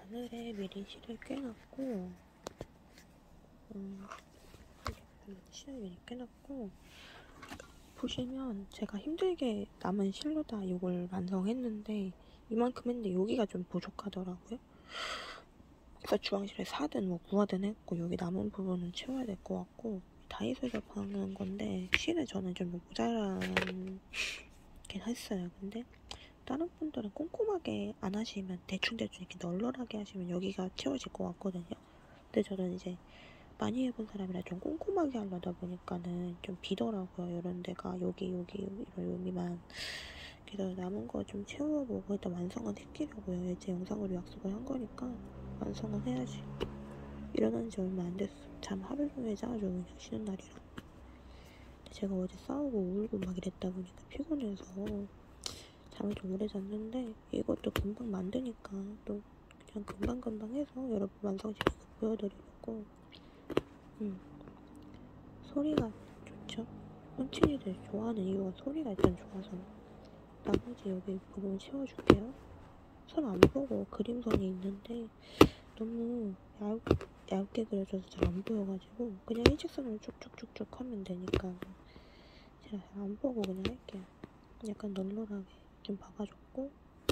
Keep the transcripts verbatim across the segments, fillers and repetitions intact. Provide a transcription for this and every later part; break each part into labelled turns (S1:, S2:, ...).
S1: 바늘에 미리 실을 꿰놨고, 음, 실을 미리 꿰놨고, 보시면 제가 힘들게 남은 실로 다 이걸 완성했는데, 이만큼 했는데 여기가 좀 부족하더라고요. 그래서 주황실에 사든 뭐 구하든 했고, 여기 남은 부분은 채워야 될 것 같고, 다이소에서 파는 건데, 실을 저는 좀 모자라긴 했어요. 근데 다른 분들은 꼼꼼하게 안 하시면 대충대충 이렇게 널널하게 하시면 여기가 채워질 것 같거든요. 근데 저는 이제 많이 해본 사람이라 좀 꼼꼼하게 하려다 보니까는 좀 비더라고요. 이런 데가 여기 여기 이런 여기만. 그래서 남은 거 좀 채워보고 일단 완성은 시키려고요. 이제 영상으로 약속을 한 거니까 완성은 해야지. 일어난 지 얼마 안 됐어. 잠 하루 종일 자가지고 그냥 쉬는 날이라. 제가 어제 싸우고 울고 막 이랬다 보니까 피곤해서 잠을 좀 오래 잤는데, 이것도 금방 만드니까 또 그냥 금방금방 해서 여러분 완성시키고 보여드리려고. 음. 소리가 좋죠? 펀치니들 좋아하는 이유가 소리가 일단 좋아서. 나머지 여기 부분 채워줄게요. 선 안 보고 그림선이 있는데 너무 얇, 얇게 그려져서 잘 안 보여가지고 그냥 일직선으로 쭉쭉쭉쭉 하면 되니까 제가 잘 안 보고 그냥 할게요. 약간 널널하게 좀 박아줬고,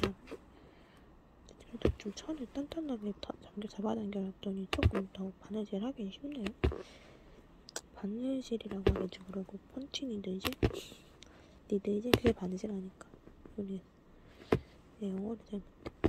S1: 그래도 좀 천을 단단하게 잠겨 잡아당겨놨더니 조금 더 바느질 하긴 쉽네요. 바느질이라고 하는지 모르고 펀치 니들질? 니들질? 그게 바느질 하니까 모르겠어. 네, 영어를 잘 못해.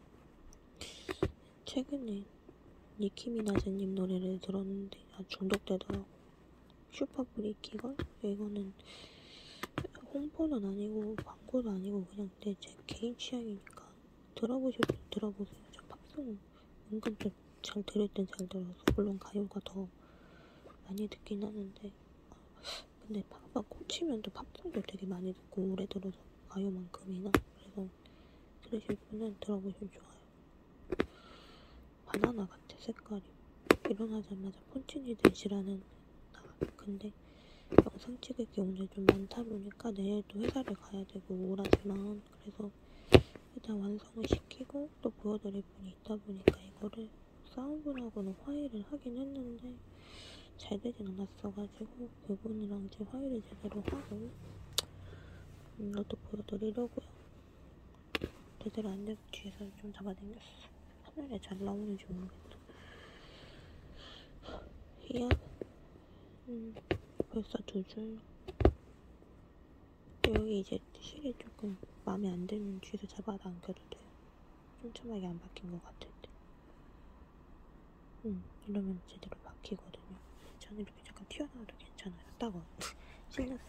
S1: 최근에 니키 미나즈님 노래를 들었는데 아 중독되더라고. 슈퍼브레이키걸? 이거는 홍보는 아니고 광고도 아니고 그냥 내 제 개인 취향이니까 들어보실 분 들어보세요. 저 팝송 은근 좀 잘 들을 땐 잘 들어서, 물론 가요가 더 많이 듣긴 하는데, 근데 팝만 꽂히면 또 팝송도 되게 많이 듣고 오래 들어서 가요만큼이나. 그래서 들으실 분은 들어보시면 좋아요. 바나나 같아 색깔이. 일어나자마자 펀치니들지라는 나. 근데 영상 찍을 게 오늘 좀 많다 보니까 내일 또 회사를 가야 되고 우울하지만, 그래서 일단 완성을 시키고 또 보여드릴 분이 있다 보니까 이거를 싸운 분하고는 화해를 하긴 했는데 잘 되진 않았어가지고 그분이랑 이제 화해를 제대로 하고 음, 이것도 보여드리려고요. 제대로 안 돼서 뒤에서 좀 잡아당겼어. 화면에 잘 나오는지 모르겠다. 히압 음, 벌써 두 줄. 여기 이제 실이 조금 마음에 안 들면 뒤에서 잡아당겨도 돼요. 촘촘하게 안 박힌 것 같을 때. 음, 이러면 제대로 박히거든요. 저는 이렇게 잠깐 튀어나와도 괜찮아요. 따가워. 실렸어.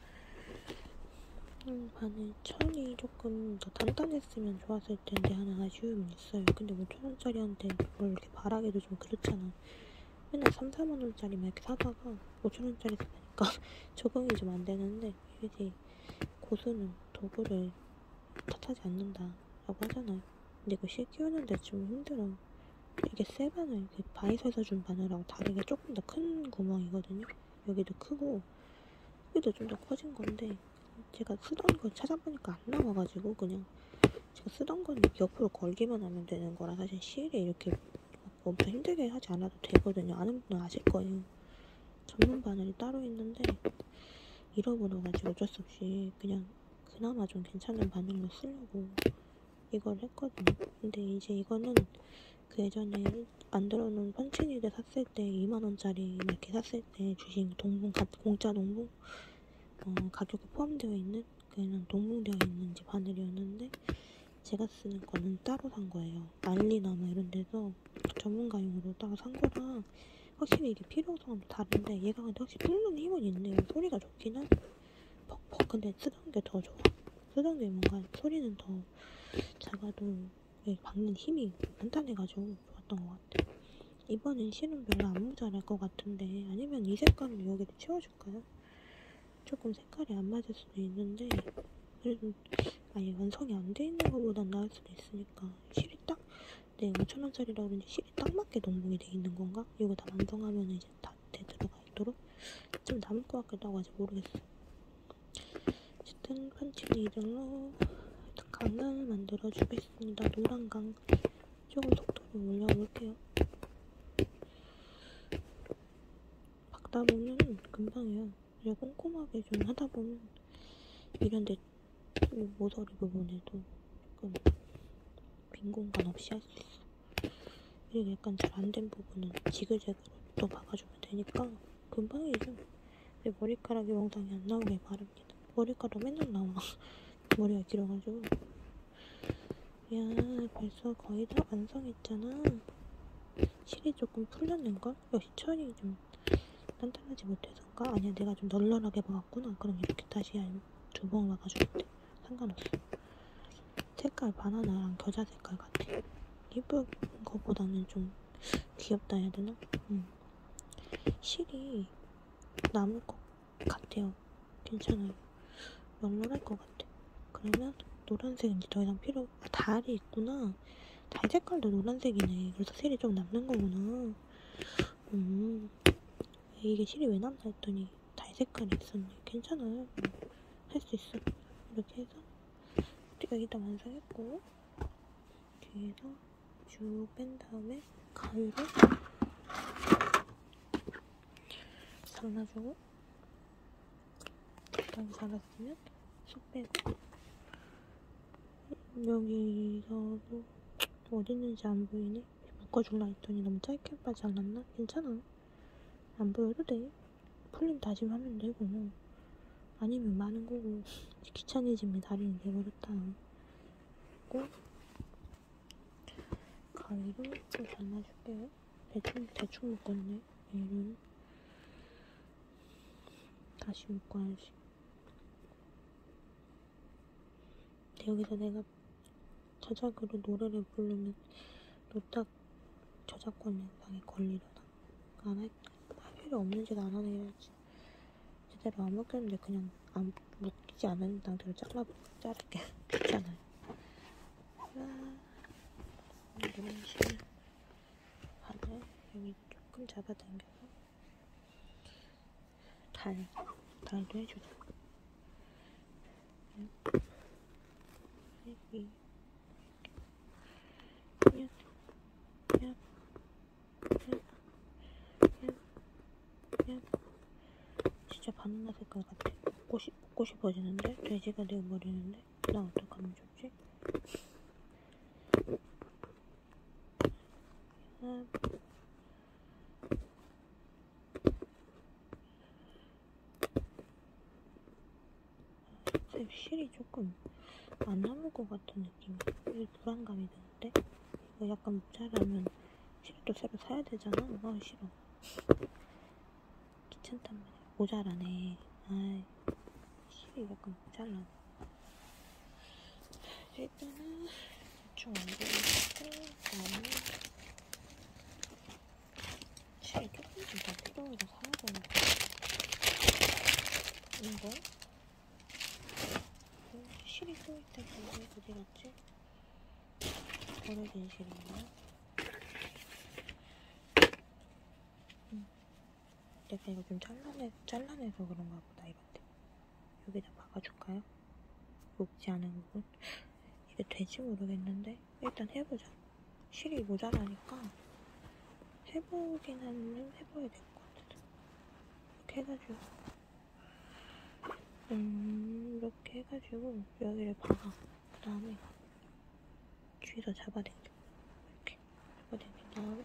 S1: 음, 바늘 천이 조금 더 단단했으면 좋았을 텐데 하는 아쉬움이 있어요. 근데 오천 원짜리한테 뭘 이렇게 바라기도 좀 그렇잖아. 맨날 삼, 사만 원짜리만 이렇게 사다가 오천 원짜리 사니까 적응이 좀 안 되는데, 이게 고수는 도구를 탓하지 않는다라고 하잖아요. 근데 이거 실 끼우는데 좀 힘들어. 이게 새 바늘, 그 바이서에서 준 바늘하고 다르게 조금 더 큰 구멍이거든요. 여기도 크고 여기도 좀 더 커진 건데, 제가 쓰던 거 찾아보니까 안 나와가지고 그냥 제가 쓰던 건 옆으로 걸기만 하면 되는 거라 사실 실에 이렇게 엄청 힘들게 하지 않아도 되거든요. 아는 분은 아실 거예요. 전문 바늘이 따로 있는데 잃어버려가지고 어쩔 수 없이 그냥 그나마 좀 괜찮은 바늘로 쓰려고 이걸 했거든요. 근데 이제 이거는 그 예전에 만들어 놓은 펀치니들 샀을 때 이만 원짜리 이렇게 샀을 때 주신 동봉, 공짜 동봉 어, 가격에 포함되어 있는 그냥 동봉되어 있는 이제 바늘이었는데, 제가 쓰는 거는 따로 산 거예요. 알리나 뭐 이런 데서 전문가용으로 따로 산 거랑 확실히 이게 필요성은 다른데, 얘가 근데 확실히 뚫는 힘은 있네요. 소리가 좋긴 한 퍽퍽. 근데 쓰던 게 더 좋아. 쓰던 게 뭔가 소리는 더 작아도 박는 힘이 단단해가지고 좋았던 것 같아. 이번엔 실은 별로 안 모자랄 것 같은데, 아니면 이 색깔로 여기를 채워줄까요? 조금 색깔이 안 맞을 수도 있는데, 그래도 아예 완성이 안 돼 있는 것보단 나을 수도 있으니까. 실이 딱, 네, 오천 원짜리라고 그러는데 실이 딱 맞게 동봉이 돼 있는 건가? 이거 다 완성하면 이제 다 돼 들어가 있도록 좀 남을 것 같기도 하고 아직 모르겠어. 어쨌든 펀치 니들로 강강을 만들어 주겠습니다. 노란 강. 조금 속도 올려볼게요. 박다 보면 금방이야. 그냥 꼼꼼하게 좀 하다 보면 이런데 모서리 부분에도 조금 빈 공간 없이 할 수 있어. 그리고 약간 잘 안 된 부분은 지그재그로 또 박아주면 되니까 금방이죠. 내 머리카락이 멍땅이 안 나오게 바릅니다. 머리카락 맨날 나와. 머리가 길어가지고. 야, 벌써 거의 다 완성했잖아. 실이 조금 풀렸는걸? 역시 철이 좀 단단하지 못해서인가? 아니야, 내가 좀 널널하게 박았구나. 그럼 이렇게 다시 두 번 박아주면 돼. 상관없어. 색깔 바나나랑 겨자 색깔 같아. 이쁜 거보다는 좀 귀엽다 해야 되나? 응. 실이 남을 것 같아요. 괜찮아요. 널널할 것 같아. 그러면 노란색은 이제 더 이상 필요, 아, 달이 있구나. 달 색깔도 노란색이네. 그래서 실이 좀 남는 거구나. 음, 이게 실이 왜 남나 했더니 달 색깔이 있었네. 괜찮아요. 할 수 있어. 이렇게 해서 여기다 완성했고, 뒤에서 쭉 뺀 다음에 가위로 잘라주고, 적당히 잘랐으면 쏙 빼고, 여기서도 어디 있는지 안 보이네. 묶어줄라 했더니 너무 짧게 잘랐나? 괜찮아. 안 보여도 돼. 풀림 다시 하면 되고, 아니면 많은 거고. 귀차니즘의 달인이 돼버렸다. 그리고 가위로 좀 잘라줄게요. 대충 대충 묶었네. 얘를 다시 묶어야지. 여기서 내가 저작으로 노래를 부르면 노딱 저작권 영상에 걸리려나? 안 할, 할 필요 없는 짓 안 하네 해야지. 제대로 안 묶였는데 그냥 안 묶이지 않은 상태로 잘라, 자를게. 귀찮아요. 와, 이런 식으로 반을 여기 조금 잡아당겨서 달, 달도 해주자. 여기 얍, 얍, 얍, 얍, 얍. 진짜 바나나 색깔 같아. 먹고, 싶, 먹고 싶어지는데? 돼지가 되어버리는데? 나 어떡하면 좋지? 아, 실이 조금 안 남을 것 같은 느낌이. 이 불안감이 드는데? 이거 약간 모자라면 실도 새로 사야 되잖아? 아, 싫어. 귀찮단 말이야. 모자라네. 아이, 실이 약간 모자라네. 일단은 대충 만들어놓고, 그다음에 실이 조금씩 더 필요해서 사야 되는 거. 이거? 실이 또 있다. 이거 어디 갔지? 버려진 실이네. 응. 내가 이거 좀 잘라내, 잘라내서 그런가 보다, 이런데. 여기다 박아줄까요? 녹지 않은 부분? 이게 될지 모르겠는데 일단 해보자. 실이 모자라니까 해보기는 해봐야 될 것 같아. 이렇게 해가지고 음 이렇게 해가지고 여기를 박아. 그 다음에 뒤에서 잡아당겨. 이렇게 잡아당긴 다음에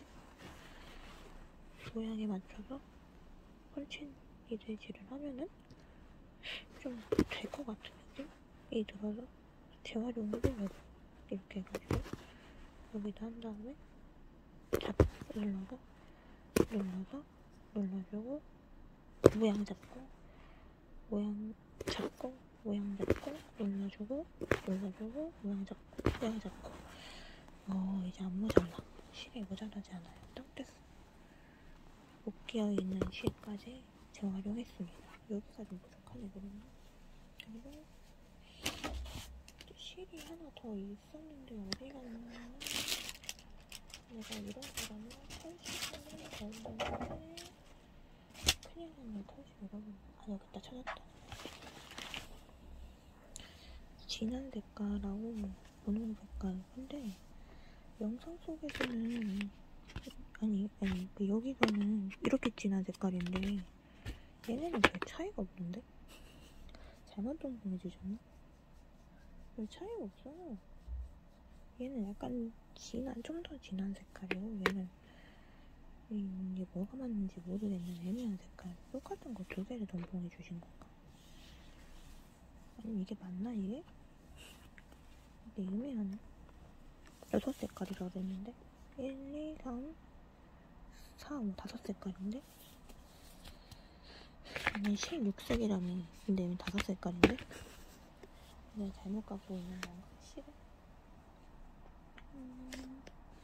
S1: 모양에 맞춰서 펀칭 이대지를 하면은 좀 될 것 같은 느낌이 들어서 재활용해보려고. 이렇게 해가지고 여기다 한 다음에 잡 눌러서 눌러서 눌러주고 모양 잡고 모양 잡고 모양 잡고 눌러주고 눌러주고 모양 잡고 모양 잡고. 어, 이제 안 모자라. 실이 모자라지 않아요. 딱 됐어. 못 끼어있는 실까지 재활용했습니다. 여기가 좀 부족하네. 그러면 그리고 실이 하나 더 있었는데 어디 갔나? 내가 이런 거라면 털실을 넣었는데 큰일 났네. 털실 여러분. 아, 여기다 찾았다. 진한 색깔하고 분홍 색깔. 근데 영상 속에서는 아니 아니 그 여기서는 이렇게 진한 색깔인데 얘네는 별 차이가 없는데? 잘못 동봉해주셨나? 별 차이가 없어. 얘는 약간 진한, 좀 더 진한 색깔이고 얘는 이게 뭐가 맞는지 모르겠는 애매한 색깔. 똑같은 거 두 개를 동봉해주신 건가? 아니 이게 맞나 이게? 이게 애매하네. 여섯 색깔이라고 했는데 일, 이, 삼, 사, 오, 다섯 색깔인데? 아니 십육 색이라며. 근데 이미 다섯 색깔인데? 내가 잘못 갖고 있는 건가? 싫어. 음...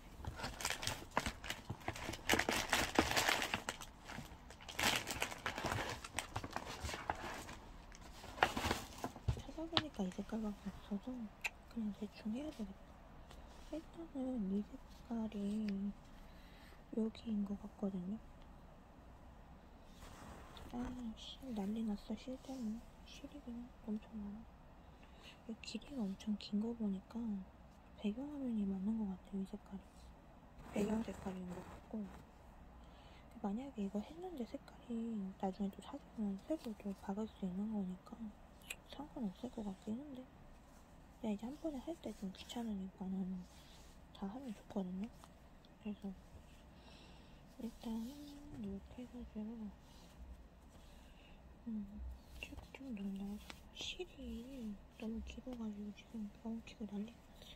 S1: 찾아보니까 이 색깔밖에 없어서 그냥 대충 해야 되겠다. 일단은 이 색깔이 여기인 것 같거든요. 아, 씨, 난리 났어, 실 때문에. 실이 그냥 엄청 많아. 이 길이가 엄청 긴 거 보니까 배경화면이 맞는 것 같아요, 이 색깔이. 배경 색깔인 것 같고. 만약에 이거 했는데 색깔이 나중에 또 사주면 색을 또 박을 수 있는 거니까 상관없을 것 같긴 한데. 내가 이제 한 번에 할 때 좀 귀찮으니까는 다 하면 좋거든요. 그래서 일단 이렇게 해가지고 음, 쭉쭉 눌러서 실이 너무 길어가지고 지금 엉키고 난리가 났어.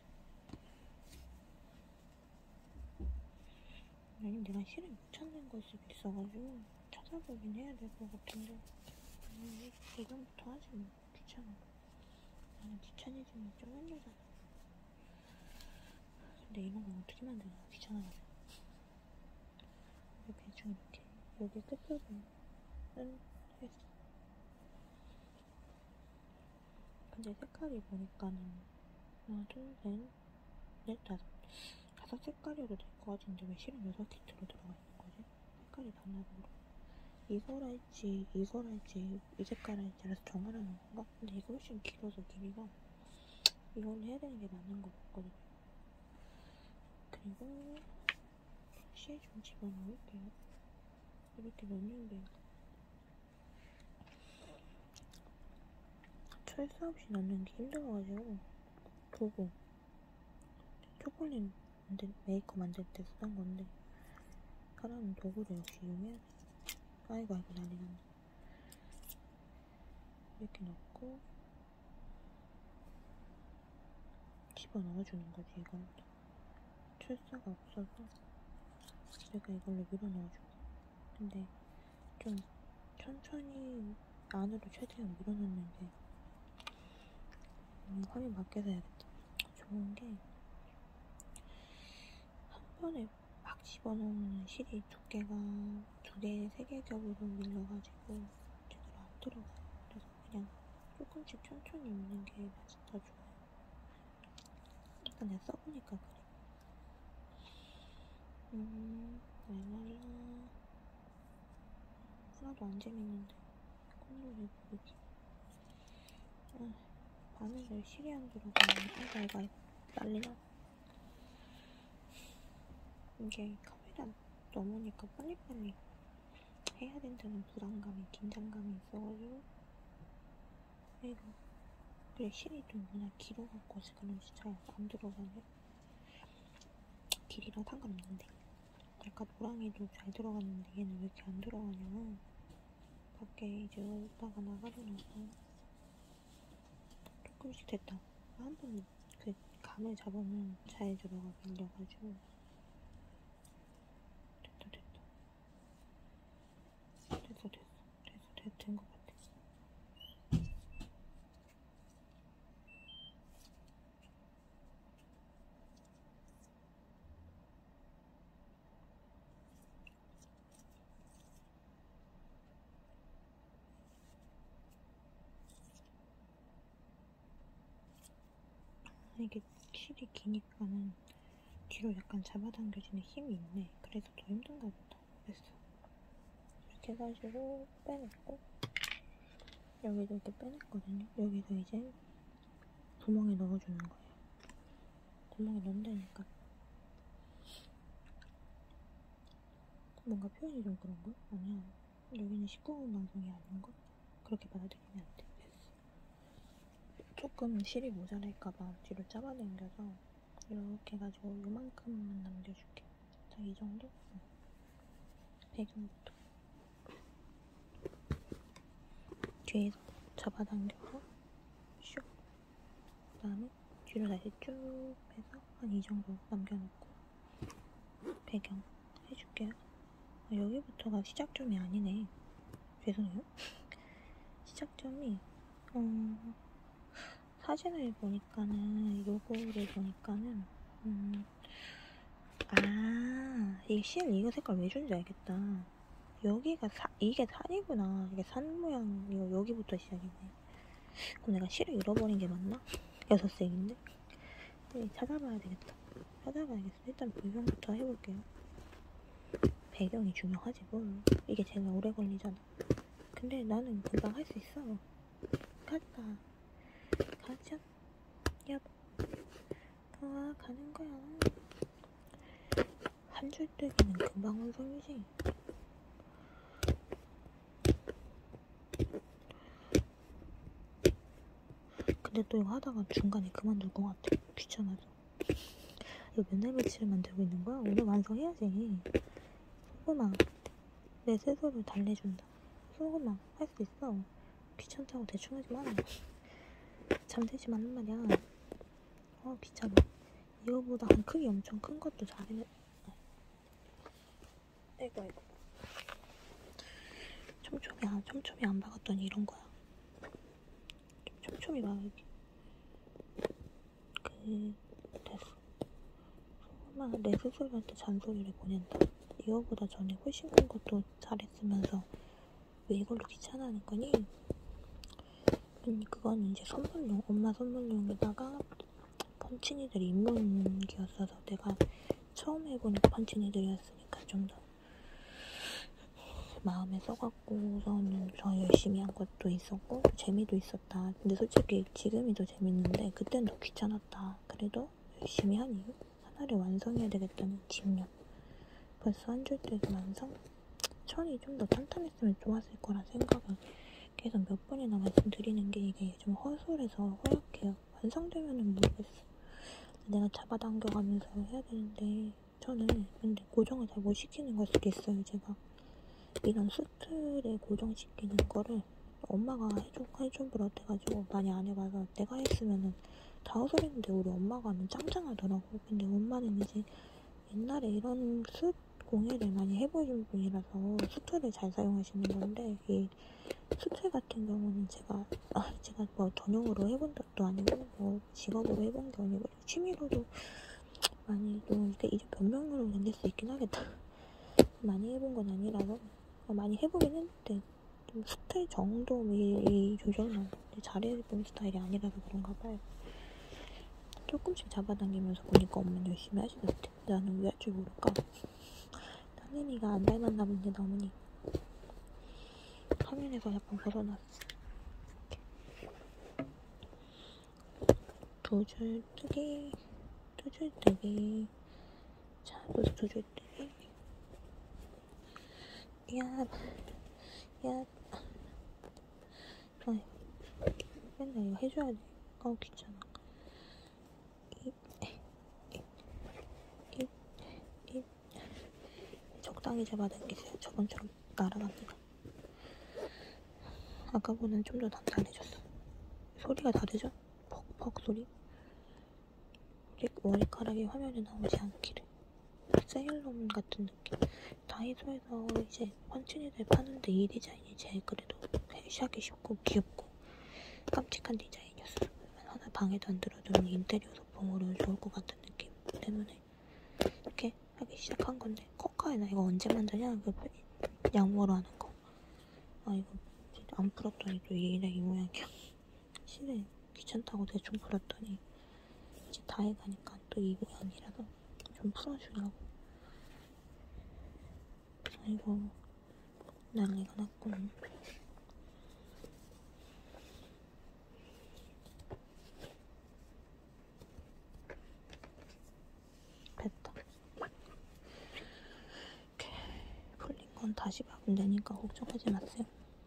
S1: 아니 내가 실을 못 찾는 걸 수도 있어가지고 찾아보긴 해야 될 것 같은데 음, 이번부터 하지 뭐. 귀찮아. 나는 귀찮아지면 좀 힘들잖아. 근데 이런 건 어떻게 만드나 귀찮아가지고. 이렇게 대충 이렇게 여기 끝부분은 했어. 근데 색깔이 보니까는 하나, 둘, 셋, 넷, 다섯 다섯 색깔이어도 될 것 같은데 왜 실은 여섯 키트로 들어가 있는 거지? 색깔이 단나로 이걸 할지 이걸 할지 이 색깔 할지 알아서 정하라는 건가? 근데 이거 훨씬 길어서 길이가 이걸 해야 되는 게 맞는 것 같거든요. 그리고 실 좀 집어넣을게요. 이렇게 넣는 게 철수 없이 넣는 게 힘들어가지고 도구 초콜릿 만들, 메이커 만들 때 쓰던 건데 사람은 도구를 역시 이용해야 돼. 아이고 아이고 난리 났네. 이렇게 넣고 집어 넣어주는 거지. 이건 철사가 없어서 내가 이걸로 밀어 넣어주고. 근데 좀 천천히 안으로 최대한 밀어 넣는 게 음, 화면 밖에서 해야겠다. 좋은 게 한 번에 막 집어넣으면 실이 두께가 두 개, 세 개 겹으로 밀려가지고 제대로 안 들어가요. 그래서 그냥 조금씩 천천히 미는 게 맛이 더 좋아요. 일단 내가 써보니까 그래. 음, 랄랄라. 하나도 안 재밌는데. 콧노래 부르기. 아, 바늘을 실이 안 들어가면, 아이고, 아이고, 아이고. 난리나. 이게 카메라 넘으니까 빨리빨리 해야 된다는 불안감이, 긴장감이 있어가지고. 아이고. 그래, 실이 좀 그냥 길어갖고 그런지 잘 안 들어가네. 길이랑 상관없는데. 아까 노랑이도 잘 들어갔는데 얘는 왜 이렇게 안 들어가냐면 밖에 이제 오빠가 나가고 나서 조금씩 됐다. 한 번 그 감을 잡으면 잘 들어가 밀려가지고 됐다 됐다 됐어 됐어 됐어 됐어 된 것 같아. 이게 실이 기니까는 뒤로 약간 잡아당겨지는 힘이 있네. 그래서 더 힘든가 보다. 됐어. 이렇게 해가지고 빼냈고 여기도 이렇게 빼냈거든요. 여기서 이제 구멍에 넣어주는 거예요. 구멍에 넣는다니까. 뭔가 표현이 좀 그런가? 아니야. 여기는 십구 금 방송이 아닌가? 그렇게 받아들이면 안 돼. 됐어. 조금 실이 모자랄까봐 뒤로 잡아당겨서 이렇게 해가지고 요만큼만 남겨줄게. 자, 이 정도? 응. 배경부터 뒤에서 잡아당겨서 슉. 그 다음에 뒤로 다시 쭉 빼서 한 이 정도 남겨놓고 배경 해줄게요. 아, 여기부터가 시작점이 아니네. 죄송해요. 시작점이 어, 사진을 보니까는 요거를 보니까는 음, 아 이게 실 이거 색깔 왜 준지 알겠다. 여기가 사, 이게 산이구나. 이게 산 모양 이거 여기부터 시작이네. 그럼 내가 실을 잃어버린 게 맞나? 여섯 색인데? 네, 찾아봐야 되겠다. 찾아봐야겠어. 일단 배경부터 해볼게요. 배경이 중요하지 뭘. 이게 제일 오래 걸리잖아. 근데 나는 금방 할 수 있어. 갔다. 가자. 야. 아, 가는 거야. 한 줄 뜨기는 금방 완성이지. 근데 또 이거 하다가 중간에 그만둘 것 같아. 귀찮아서. 이거 맨날 며칠을 만들고 있는 거야? 오늘 완성해야지. 소금아, 내 스스로 달래준다. 소금아, 할 수 있어. 귀찮다고 대충 하지 마. 잠들지 말란 말이야. 어, 귀찮아. 이거보다 한 크기 엄청 큰 것도 잘해내. 아이고, 아이고. 촘촘히, 아, 촘촘히 안 박았더니 이런 거야. 촘촘히 박을게. 그, 됐어. 소금아, 내 스스로한테 잔소리를 보낸다. 이거보다 전에 훨씬 큰 것도 잘했으면서 왜 이걸로 귀찮아하는 거니? 음, 그건 이제 선물용, 엄마 선물용에다가 펀치니들 입문기였어서 내가 처음 해보는 펀치니들이었으니까 좀 더 마음에 써갖고서는 더 열심히 한 것도 있었고 재미도 있었다. 근데 솔직히 지금이 더 재밌는데 그땐 더 귀찮았다. 그래도 열심히 한 이유? 하나를 완성해야 되겠다는 집념. 벌써 한 줄 때도 완성? 천이 좀 더 탄탄했으면 좋았을 거라 생각을 계속 몇 번이나 말씀드리는 게 이게 좀 허술해서 허약해요. 완성되면은 모르겠어. 내가 잡아당겨가면서 해야 되는데 저는 근데 고정을 잘 못 시키는 걸 수도 있어요. 제가 이런 수틀에 고정시키는 거를 엄마가 해줘, 해줘보라 해가지고 많이 안 해봐서 내가 했으면은 다 허술했는데 우리 엄마가 하면 짱짱하더라고. 근데 엄마는 이제 옛날에 이런 숯 공예를 많이 해보신 분이라서 수틀을 잘 사용하시는 건데 이 수틀 같은 경우는 제가 아, 제가 뭐 전용으로 해본 것도 아니고 뭐 직업으로 해본 게 아니고 취미로도 많이 또 이제, 이제 변명으로 견딜 수 있긴 하겠다. 많이 해본 건 아니라서 많이 해보긴 했는데 좀 스타일 정도 미리 조절은 잘해본 스타일이 아니라서 그런가 봐요. 조금씩 잡아당기면서 보니까 엄마는 열심히 하시던데 나는 왜 할 줄 모를까? 당연히가 안 닮았나 본데 어머니 화면에서 약간 벗어났어. 두 줄 뜨기 두 줄 뜨기 자, 여기서 두 줄 뜨기 야, 야 아이, 맨날 이거 해줘야 돼. 아우 귀찮아. 이, 이, 이, 이. 적당히 잡아당기세요. 저번처럼 날아갑니다. 아까보다는 좀 더 단단해졌어. 소리가 다르죠? 퍽퍽 소리. 머리카락이 화면에 나오지 않기를. 세일러문 같은 느낌. 다이소에서 이제 펀치니들 파는데 이 디자인이 제일 그래도 시작이 쉽고 귀엽고 깜찍한 디자인이었어. 하나 방에도 안 들어두는 인테리어 소품으로 좋을 것 같은 느낌 때문에 이렇게 하기 시작한 건데 커카에 나 이거 언제 만드냐? 그 양모로 하는 거. 아 이거 안 풀었더니 또 이래 이 모양이야. 실에 귀찮다고 대충 풀었더니 이제 다 해가니까 또 이 모양이라서 좀 풀어주려고. 아이고 난리가 났군. 됐다. 이렇게 다시 박으면 되니까 걱정하지 마세요.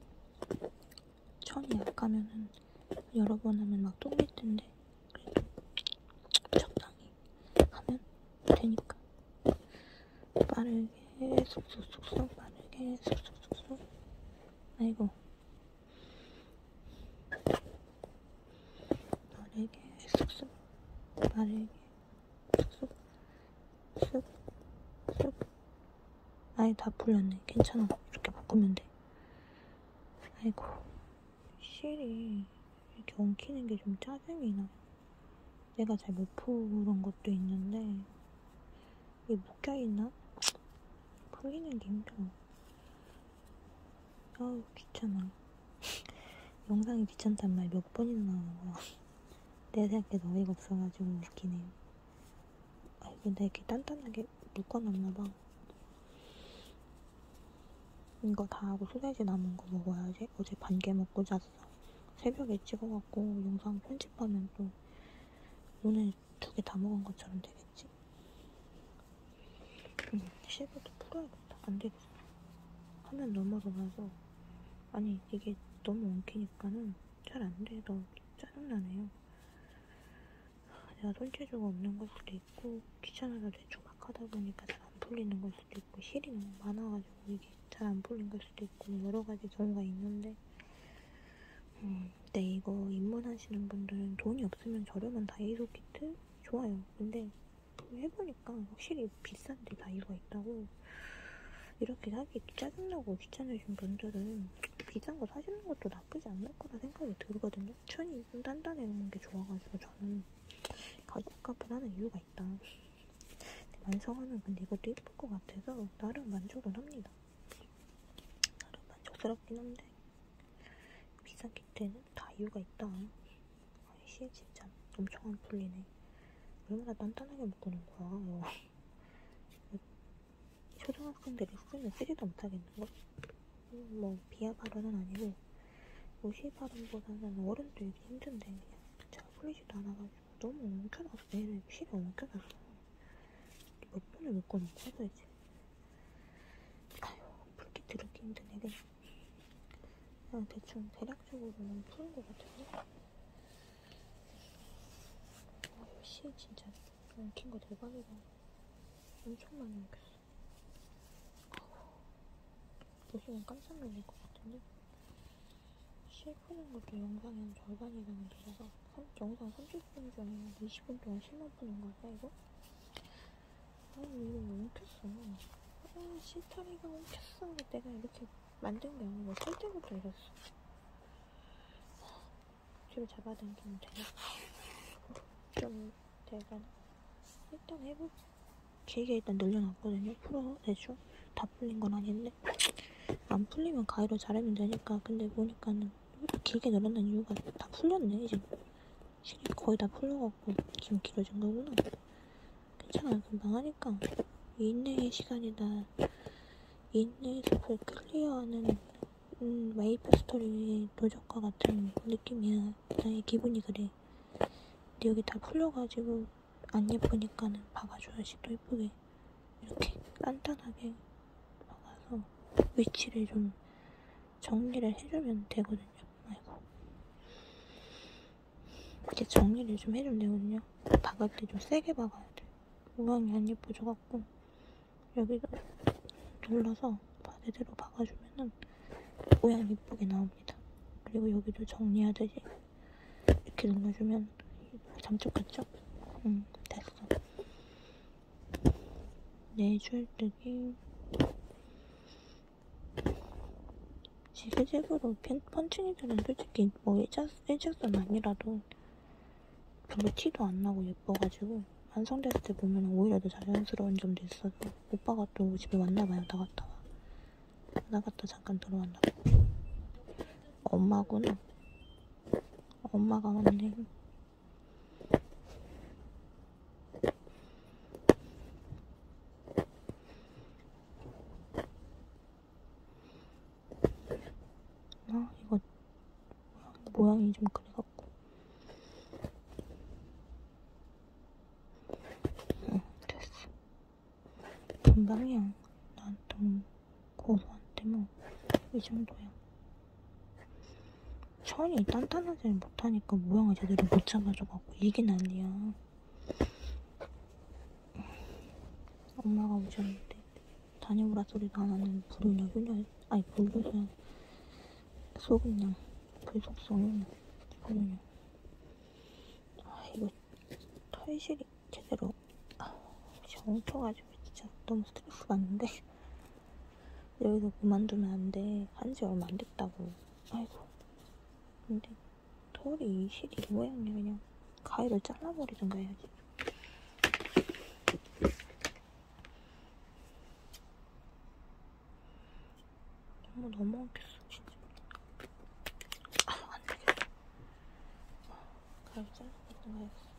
S1: 천이 약하면은 여러 번 하면 막 똥일 텐데 그래도 적당히 하면 되니까 빠르게 쑥쑥쑥쑥 빠르게 쑥쑥쑥쑥. 아이고 빠르게 쑥쑥 빠르게 쑥쑥 쑥쑥. 아예 다 풀렸네. 괜찮아. 이렇게 바꾸면 돼. 아이고 실이 이렇게 엉키는 게 좀 짜증이 나. 내가 잘 못 푸는 것도 있는데 이게 묶여있나? 풀리는 게 힘들어. 아우 귀찮아. 영상이 귀찮단 말 몇 번이나 나오는 거야. 내 생각에도 어이가 없어가지고 웃기네요. 아 근데 이렇게 단단하게 묶어놨나봐. 이거 다 하고 소세지 남은 거 먹어야지. 어제 반 개 먹고 잤어. 새벽에 찍어갖고 영상 편집하면 또 오늘 두 개 다 먹은 것처럼 되겠지? 응, 실버도 풀어야겠다. 안 되겠어. 화면 넘어져가서. 아니, 이게 너무 엉키니까는 잘 안 돼. 너 짜증나네요. 내가 손재주가 없는 걸 수도 있고, 귀찮아서 대충 막 하다 보니까 잘 안 풀리는 걸 수도 있고, 실이 너무 많아가지고 이게 잘 안 풀린 걸 수도 있고, 여러 가지 경우가 있는데, 음, 근데 이거 입문하시는 분들은 돈이 없으면 저렴한 다이소 키트 좋아요. 근데 해보니까 확실히 비싼데 다이소가 있다고. 이렇게 사기 짜증나고 귀찮으신 분들은 비싼 거 사시는 것도 나쁘지 않을 거라 생각이 들거든요. 천이 좀 단단해놓은 게 좋아가지고 저는 가격값을 하는 이유가 있다. 완성하면 근데 이것도 예쁠 것 같아서 나름 만족은 합니다. 나름 만족스럽긴 한데 비싼 키트에는 다 이유가 있다. 아이씨 진짜 엄청 안 풀리네. 얼마나 단단하게 묶어놓은 거야. 초등학생들이 쓰면 쓰지도 못하겠는걸? 음, 뭐 비하 발언은 아니고 무시 발언보다는 어른도 이게 힘든데 그냥 잘 풀리지도 않아가지고 너무 엉켜놨어. 얘를 실에 엉켜놨어. 몇 번을 묶어놓고 해서야지. 아휴 풀기 드럽게 힘드네. 그냥 그냥 대충 대략적으로는 푸는 것 같은데. 아휴 씨 진짜 엉킨 거 대박이다. 엄청 많이 엉켰어. 보시면 깜짝 놀랄 것 같은데 실 푸는 것도 영상이 한 절반 이상은 들어서 영상 삼십 분 중에 이십 분 동안 실만 푸는 거야 이거? 아니 이거 엉켰어. 아 실타리가 엉켰어. 내가 이렇게 만든 게 아니고 살 때부터 이랬어. 뒤로 잡아당기면 되나? 좀 되려나? 일단 해볼게. 길게 일단 늘려놨거든요. 풀어 대충 다 풀린 건 아닌데 안 풀리면 가위로 자르면 되니까. 근데 보니까는 길게 늘어난 이유가 다 풀렸네. 이제 실이 거의 다 풀려갖고 지금 길어진 거구나. 괜찮아. 금방 하니까. 인내의 시간이다. 인내의 숲을 클리어하는 음, 메이플 스토리의 도적과 같은 느낌이야. 나의 기분이 그래. 근데 여기 다 풀려가지고 안 예쁘니까는 박아줘야지 또 예쁘게. 이렇게 간단하게 박아서 위치를 좀 정리를 해주면 되거든요. 아이고. 이렇게 정리를 좀 해주면 되거든요. 박을 때 좀 세게 박아야 돼. 모양이 안 예뻐져갖고 여기도 눌러서 제대로 박아주면은 모양 예쁘게 나옵니다. 그리고 여기도 정리하듯이 이렇게 눌러주면 잠적했죠? 응, 됐어. 네 줄뜨기 지그재그로 펀칭이들은 솔직히 뭐 일자, 일직선 아니라도 별로 티도 안 나고 예뻐가지고 완성됐을 때 보면 오히려 더 자연스러운 점도 있어서 오빠가 또 집에 왔나봐요. 나갔다 와. 나갔다 잠깐 들어왔나봐. 엄마구나. 엄마가 왔네. 아 이거 모양이 좀 그래갖고 응 됐어. 금방이야. 난 너무 고소한 같아. 뭐 이 정도야. 천이 단단하지 못하니까 모양을 제대로 못 잡아줘갖고 이게 난리야. 엄마가 오셨는데 다녀오라 소리도 안 하는 불효녀 효녀 아니 불효녀 속은양 불속성은 불효녀. 아 이거 털실이 제대로 아 엉켜가지고 진짜 너무 스트레스 받는데 여기서 그만두면 안 돼. 한지 얼마 안 됐다고. 아이고. 근데 털이 이 실이 이 모양이야. 그냥 가위를 잘라버리던가 해야지. 너무 너무 엉켰어 진짜. 아 안되겠어. 가위 잘라버리던가 해야겠어.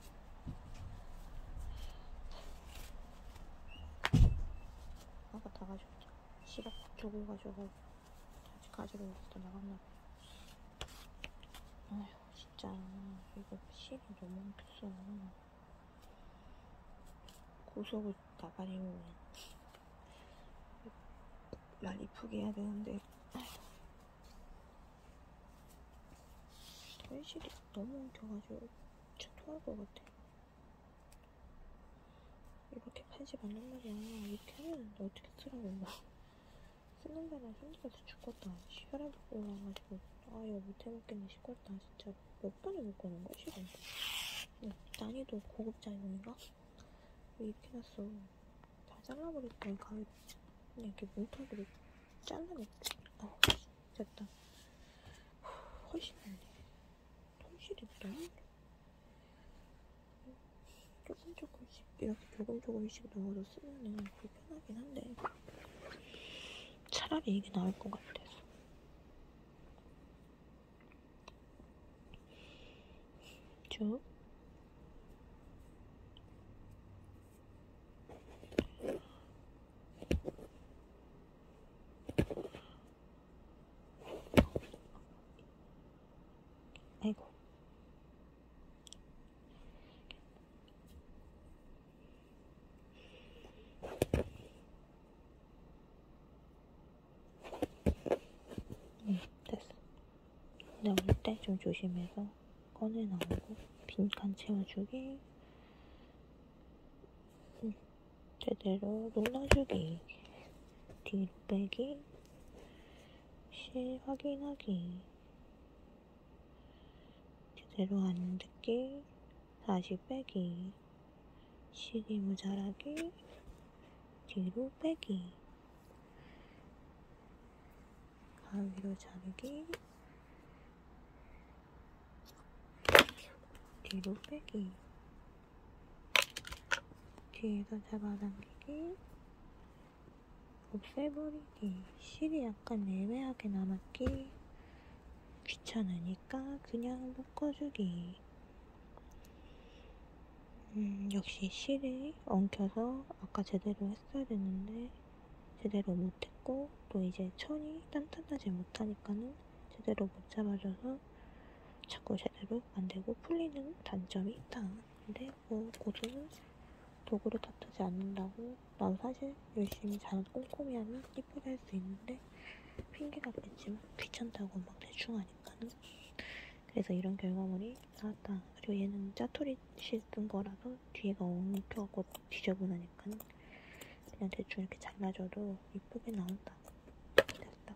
S1: 아까 다 가져왔죠. 시럽 두고 가져가고 다시 가지러 오겠다 나갔나 봐. 아휴 진짜 이거 실이 너무 엉켰어. 고속을 나가리면 말 이쁘게 해야 되는데 아휴 털실이 너무 엉켜가지고 진짜 토할 것 같아. 이렇게 팔지 말란 말이야. 이렇게 하면 어떻게 쓰라고. 쓰는 데는 힘들어서 죽겠다. 혈압 올라가지고 아 이거 못해먹겠네 싶겠다. 진짜 몇 번을 못 거는 거야 지금. 난이도 고급자용인가? 왜 이렇게 해놨어. 다 잘라버릴 거야 가위로. 그냥 이렇게 뭉텅이로 잘라낼게. 어 됐다. 훨씬 낫네. 털실이 너무 조금 조금씩 이렇게 조금 조금씩 넣어서 쓰면은 불편하긴 한데 차라리 이게 나을 것 같아서. 쭉 아이고 응 됐어. 나올 때 좀 조심해서 꺼내 나오고 빈칸 채워주기. 응. 제대로 눌러주기. 뒤로 빼기. 실 확인하기. 제대로 안 듣기. 다시 빼기. 실이 모자라기. 뒤로 빼기. 가위로 자르기. 뒤로 빼기. 뒤에서 잡아당기기. 없애버리기. 실이 약간 애매하게 남았기. 귀찮으니까 그냥 묶어주기. 음, 역시 실이 엉켜서 아까 제대로 했어야 됐는데 제대로 못했고 또 이제 천이 단단하지 못하니까는 제대로 못 잡아줘서 자꾸 제대로 안 되고 풀리는 단점이 있다. 근데 뭐 고수는 도구를 탓하지 않는다고. 나도 사실 열심히 잘 꼼꼼히 하면 이쁘게 할 수 있는데 핑계같겠지만 귀찮다고 막 대충 하니까는. 그래서 이런 결과물이 나왔다. 그리고 얘는 짜투리 실 쓴 거라서 뒤에가 엉켜갖고 지저분하니까는 그냥 대충 이렇게 잘라줘도 이쁘게 나온다. 됐다.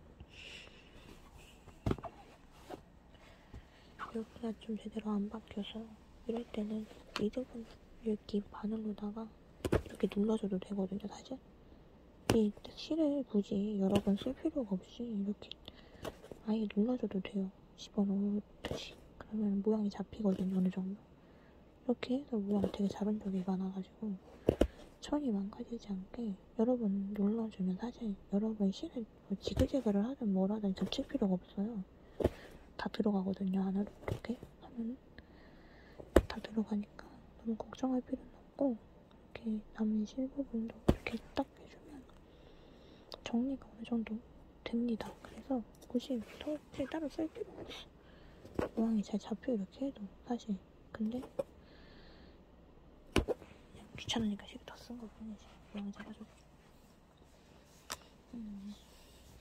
S1: 여기가 좀 제대로 안 박혀서 이럴 때는 이득은 여기 바늘로다가 이렇게 눌러줘도 되거든요 사실. 이 실을 굳이 여러 번 쓸 필요가 없이 이렇게 아예 눌러줘도 돼요. 집어넣듯이. 그러면 모양이 잡히거든요 어느 정도. 이렇게 해서 모양 되게 잡은 적이 많아가지고 천이 망가지지 않게 여러 번 눌러주면 사실 여러 번 실을 뭐 지그재그를 하든 뭘 하든 겹칠 필요가 없어요. 다 들어가거든요 안으로. 이렇게 하면 다 들어가니까 너무 걱정할 필요는 없고 이렇게 남은 실 부분도 이렇게 딱 해주면 정리가 어느 정도 됩니다. 그래서 굳이 털을 따로 쓸 필요 없어. 모양이 잘 잡혀 이렇게 해도 사실. 근데 그냥 귀찮으니까 실을 다 쓴 거 뿐이지. 모양이 잡아줘. 음.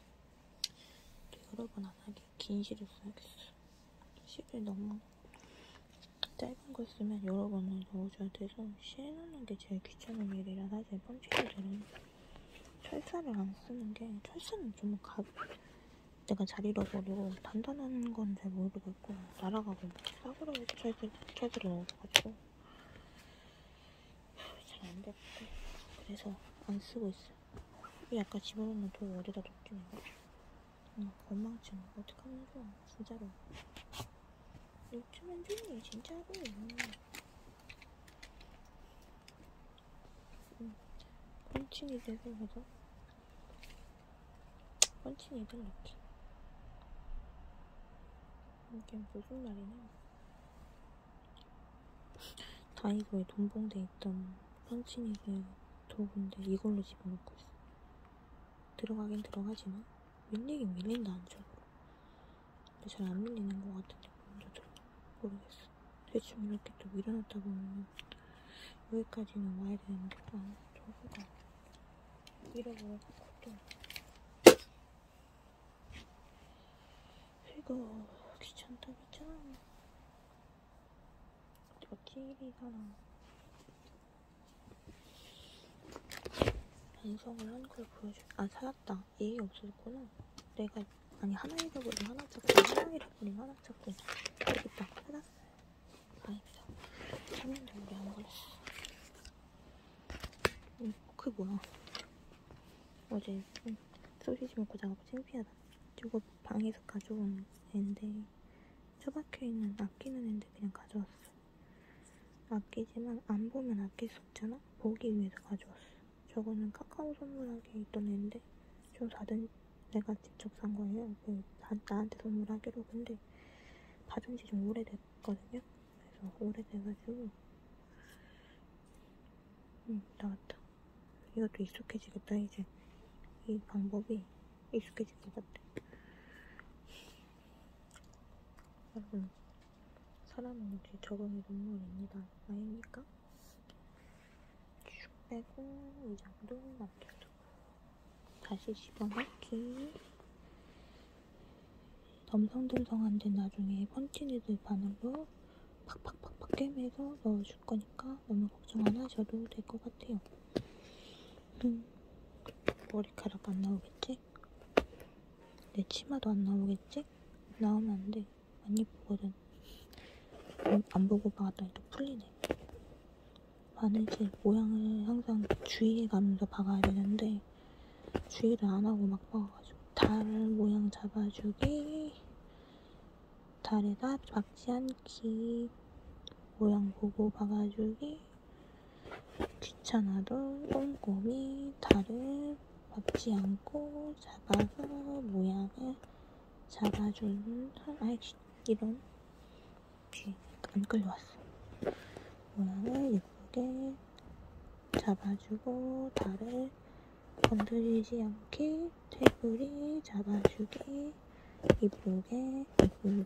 S1: 여러 번 안 하게 긴 실을 써야겠어. 실을 너무 짧은 걸 쓰면 여러 번을 넣어줘야 돼서 실 넣는 게 제일 귀찮은 일이라 사실 펀치들은 철사를 안 쓰는 게, 철사는 좀 가, 내가 잘 잃어버리고 단단한 건 잘 모르겠고 날아가고 싸구려에서 철사, 철사를 넣어가지고 잘 안 됐고 그래서 안 쓰고 있어. 이 아까 집어넣는 돌 어디다 뒀지 내가? 응, 엉망진. 어떡하면 좋아 진짜로. 요즘엔 좋니 진짜로. 응. 펀치니들 해서 펀치니들 이렇게. 이게 무슨 말이냐? 다이소에 돈봉대 있던 펀치니들 도구인데 이걸로 집어넣고 있어. 들어가긴 들어가지만 밀리긴 밀린다 안쪽으로. 근데 잘 안 밀리는 것 같은데 먼저 들어 모르겠어. 대충 이렇게 또 밀어놨다 보면 여기까지는 와야 되는데 아 도구가 밀어버려갖고 또 이거 귀찮다 귀찮아. 어찌 사람 완성을 한 걸 보여줘. 아 찾았다. 이게 없어졌구나. 내가 아니 하나 잃어버리면 하나 찾고 하나 잃어버리면 하나 찾고 여기 있다. 찾았어요. 다행이다. 찾는데 오래 안 걸렸어. 응, 그게 뭐야? 어제 응, 소시지 먹고 자고 창피하다. 저거 방에서 가져온 애인데 처박혀있는 아끼는 애인데 그냥 가져왔어. 아끼지만 안 보면 아낄 수 없잖아? 보기 위해서 가져왔어. 저거는 카카오 선물하기에 있던 애인데 좀 사든 내가 직접 산 거예요. 그 나, 나한테 선물하기로. 근데 받은 지 좀 오래됐거든요. 그래서 오래돼가지고 응 나왔다. 이것도 익숙해지겠다 이제. 이 방법이 익숙해질 것 같아. 여러분 사람은 역시 적응의 동물입니다. 아닙니까? 쭉 빼고 이 정도 남겨두고 다시 집어넣기. 덤성덤성한데 나중에 펀치니들 바늘로 팍팍팍팍 꿰매서 넣어줄 거니까 너무 걱정 안 하셔도 될 것 같아요. 음, 머리카락 안 나오겠지? 내 치마도 안 나오겠지? 나오면 안 돼. 안 예쁘거든. 음, 안 보고 박았더니 또 풀리네. 바느질 모양을 항상 주의해가면서 박아야 되는데 주의를 안 하고 막 박아가지고 달 모양 잡아주기, 달에다 박지 않기, 모양 보고 박아주기, 귀찮아도 꼼꼼히 달을 박지 않고 잡아서 모양을 잡아주는. 아이씨 이런 귀 안 끌려왔어. 모양을 예쁘게 잡아주고 달을 건드리지 않게 테두리 잡아주기. 이쁘게 이쁘게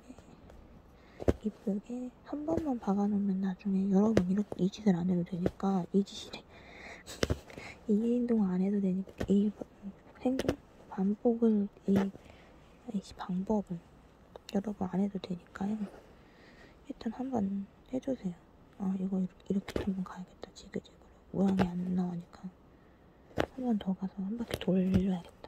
S1: 이쁘게 한 번만 박아놓으면 나중에 여러 번 이렇게 이 짓을 안 해도 되니까 이 짓이래. 이 행동 안 해도 되니까 이 행동 반복을 이, 이 방법을 여러 번 안 해도 되니까요. 일단 한번 해주세요. 아 이거 이렇게, 이렇게 한번 가야겠다. 지그재그로 모양이 안 나오니까 한 번 더 가서 한 바퀴 돌려야겠다.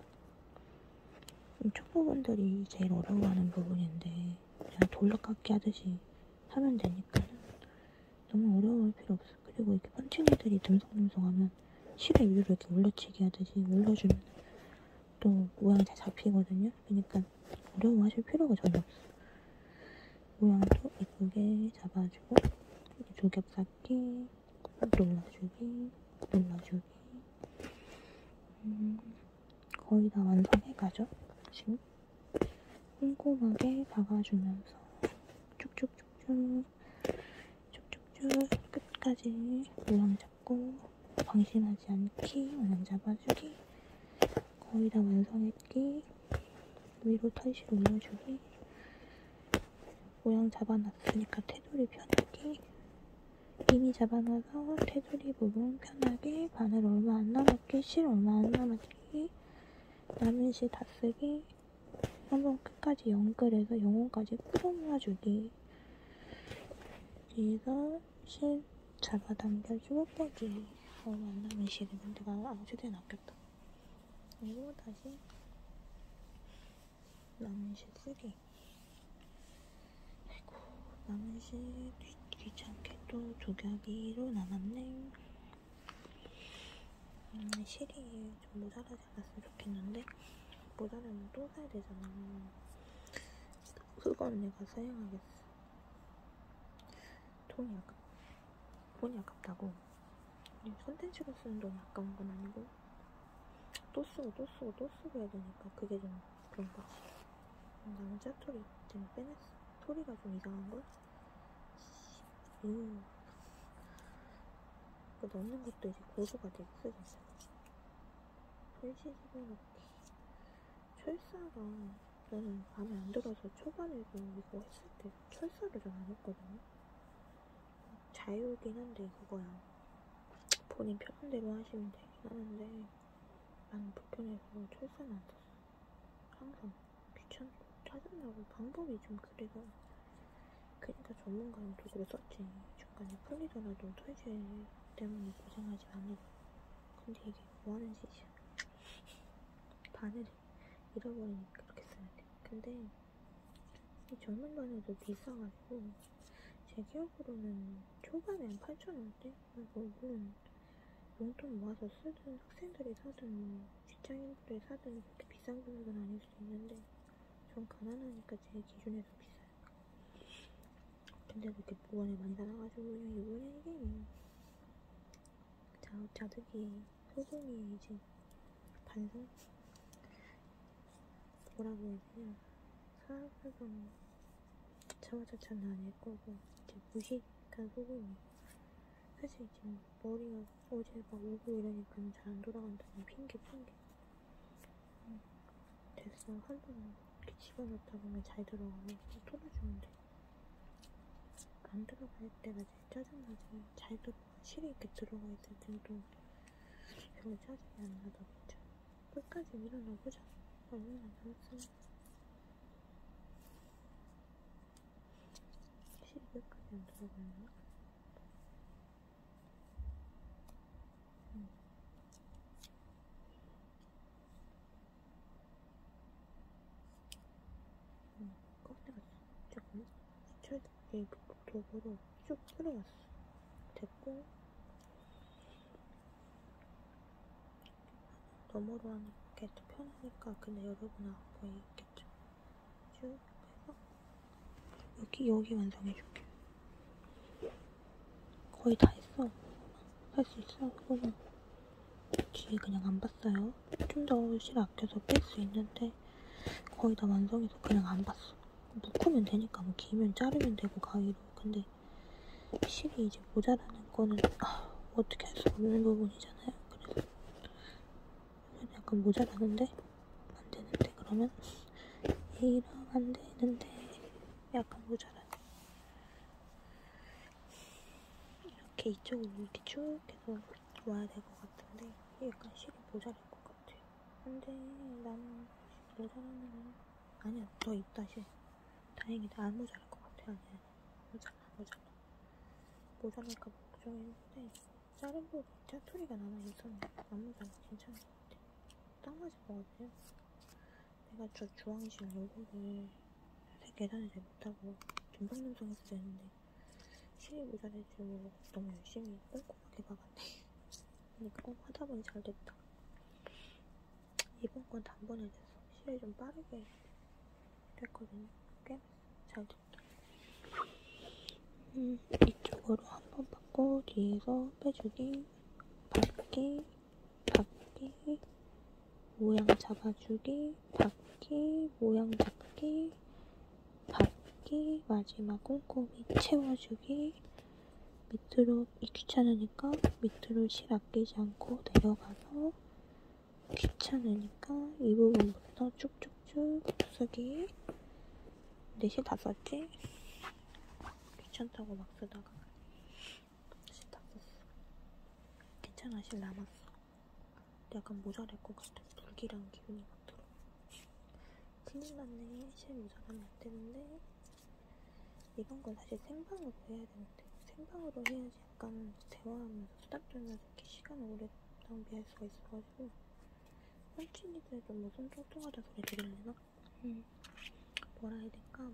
S1: 초보분들이 제일 어려워하는 부분인데 그냥 돌려깎기 하듯이 하면 되니까 너무 어려워할 필요 없어. 그리고 이렇게 펀치니들이 듬성듬성하면 실에 위로 이렇게 올려치기 하듯이 올려주면 또 모양이 잘 잡히거든요. 그러니까 어려워하실 필요가 전혀 없어. 모양도 예쁘게 잡아주고 조겹쌓기, 눌러주기, 눌러주기. 음, 거의 다 완성해가죠. 지금 꼼꼼하게 박아주면서 쭉쭉쭉쭉 쭉쭉쭉 끝까지 모양 잡고 방심하지 않기, 모양 잡아주기. 거의 다 완성했기. 위로 털실 올려주기. 모양 잡아놨으니까 테두리 펴내기. 이미 잡아놔서 테두리 부분 편하게 바늘 얼마 안 남았기, 실 얼마 안 남았기, 남은 실 다 쓰기. 한번 끝까지 연결해서 영혼까지 끌어모아주기. 여기서 실 잡아당겨주고 빼기. 얼마 안 남은 실이면 내가 아무 최대한 아꼈다. 그리고 다시 남은 실 쓰기. 아이고, 남은 실 귀찮게 또 두 겹이로 남았네. 음, 실이 좀 모자라지 않았으면 좋겠는데 모자라면 또 사야 되잖아. 그건 내가 사용하겠어. 돈이 아깝, 돈이 아깝다고. 컨텐츠로 쓰는 돈이 아까운 건 아니고 또 쓰고 또 쓰고 또 쓰고 해야 되니까 그게 좀 그런 거지. 나는 짜투리 때문에 빼냈어. 소리가 좀 이상한걸? 음. 그 넣는 것도 이제 고수가 되겠어 진짜. 손시집에 넣기. 철사가 나는 마음에 안 들어서 초반에도 이거 했을 때 철사를 좀 안 했거든요. 자유긴 한데 그거야. 본인 편한 대로 하시면 되긴 하는데 나는 불편해서 철사는 안 썼어. 항상 귀찮고 짜증나고 방법이 좀 그래서. 그니까 전문가는 도구를 썼지. 중간에 풀리더라도 털실 때문에 고생하지 말라고. 근데 이게 뭐하는 짓이야. 바늘을 잃어버리니까 그렇게 써야 돼. 근데 이 젊은 바늘도 비싸가지고 제 기억으로는 초반에 한 팔천 원대? 뭐 물론 용돈 모아서 쓰든 학생들이 사든 뭐 직장인들이 사든 그렇게 비싼 금액은 아닐 수 있는데 전 가난하니까 제 기준에서 비싸요. 근데 그렇게 무언에 많이 달아가지고 그냥 이거 뭐냐 이게. 자, 자득이 소송이 이제 반성? 뭐라고 해야 되냐. 사회성 자화자찬은 아닐 거고 이제 무식한 소송이. 사실 지금 머리가 어제 막 오고 이러니까 잘 안 돌아간다는 핑계 핑계. 응. 됐어. 한 번 이렇게 집어넣다 보면 잘 들어가고 털어주면 돼. 안 들어갈 때가 제일 짜증나지. 잘 들어가. 실이 이렇게 들어가 있을 땐 또 별로 짜증이 안 나다 보자. 끝까지 밀어넣어보자. 얼마나 남았어. 실이 끝까지 안 들어가나? 응. 응. 꺼내갔어. 잠깐만. 철이 도구로 쭉 끌어갔어. 됐고 너머로 하니까 더 편하니까. 근데 여러분은 안 보이겠죠? 쭉 해서 여기 여기 완성해줄게. 거의 다 했어. 할 수 있어. 그거는 뒤에 그냥 안 봤어요. 좀 더 실 아껴서 뺄 수 있는데 거의 다 완성해서 그냥 안 봤어. 묶으면 되니까 뭐 길면 자르면 되고 가위로. 근데 실이 이제 모자라는 거는 아, 어떻게 할 수 없는 부분이잖아요. 그래서 약간 모자라는데 안 되는데 그러면 이러면 안 되는데 약간 모자라. 이렇게 이쪽으로 이렇게 쭉 해서 와야 될 것 같은데 약간 실이 모자랄 것 같아. 근데 나는 모자라면 아니야 더 있다 실. 다행이다. 안 모자랄 것 같아. 아니야 아니야 모자라 모자라. 모자랄까 봐 걱정했는데 자른 부분 짜투리가 남아 있었네. 안 모자라. 괜찮은 것 같아. 딱 맞을 것 같아요. 내가 저 주황실 요거를 요새 계산을 잘 못하고 듬성듬성해서 되는데 실이 모자랄 줄 모르고 너무 열심히 꼼꼼하게 박았네. 그러니까 어, 하다 보니 잘 됐다. 이번 건 단번에 됐어. 실이 좀 빠르게 됐거든요. 꽤 잘 됐다. 음, 이쪽으로 한 번 받고 뒤에서 빼주기, 받기, 받기, 모양 잡아주기, 받기, 모양 잡기, 받기, 마지막 꼼꼼히 채워주기. 밑으로 귀찮으니까 밑으로 실 아끼지 않고 내려가서 귀찮으니까 이 부분부터 쭉쭉쭉 쓰기. 근데 실 다 썼지? 귀찮다고 막 쓰다가 실 다 썼어. 괜찮아. 실 남았어. 약간 모자랄 것 같아. 불길한 기분이 막 들어. 큰일 났네. 실 모자라면 안 되는데. 이런 건 사실 생방으로 해야 되는데. 생방으로 해야지 약간 대화하면서 수다 떨면서 이렇게 시간을 오래 낭비할 수가 있어가지고. 헐친이들도 뭐 손 뚱뚱하다 소리 들을래나? 음, 뭐라 해야 될까?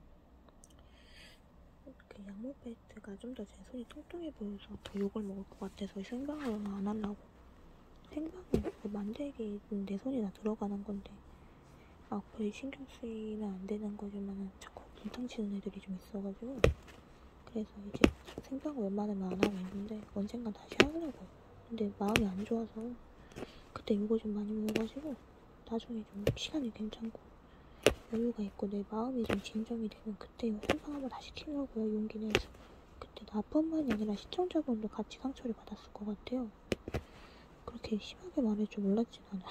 S1: 그 양모 벨트가 좀 더 제 손이 통통해 보여서 더 욕을 먹을 것 같아서 생방으로는 안 하려고. 생방은 그 만들기 내 손이 다 들어가는 건데 악플이 신경 쓰이면 안 되는 거지만 자꾸 분탕 치는 애들이 좀 있어가지고 그래서 이제 생방을 웬만하면 안 하고 있는데 언젠간 다시 하려고. 근데 마음이 안 좋아서 그때 욕을 좀 많이 먹어가지고 나중에 좀 시간이 괜찮고 여유가 있고 내 마음이 좀 진정이 되면 그때 생방 한번 다시 키려고요. 용기 내서. 그때 나뿐만이 아니라 시청자분도 같이 상처를 받았을 것 같아요. 그렇게 심하게 말할 줄 몰랐지 나는.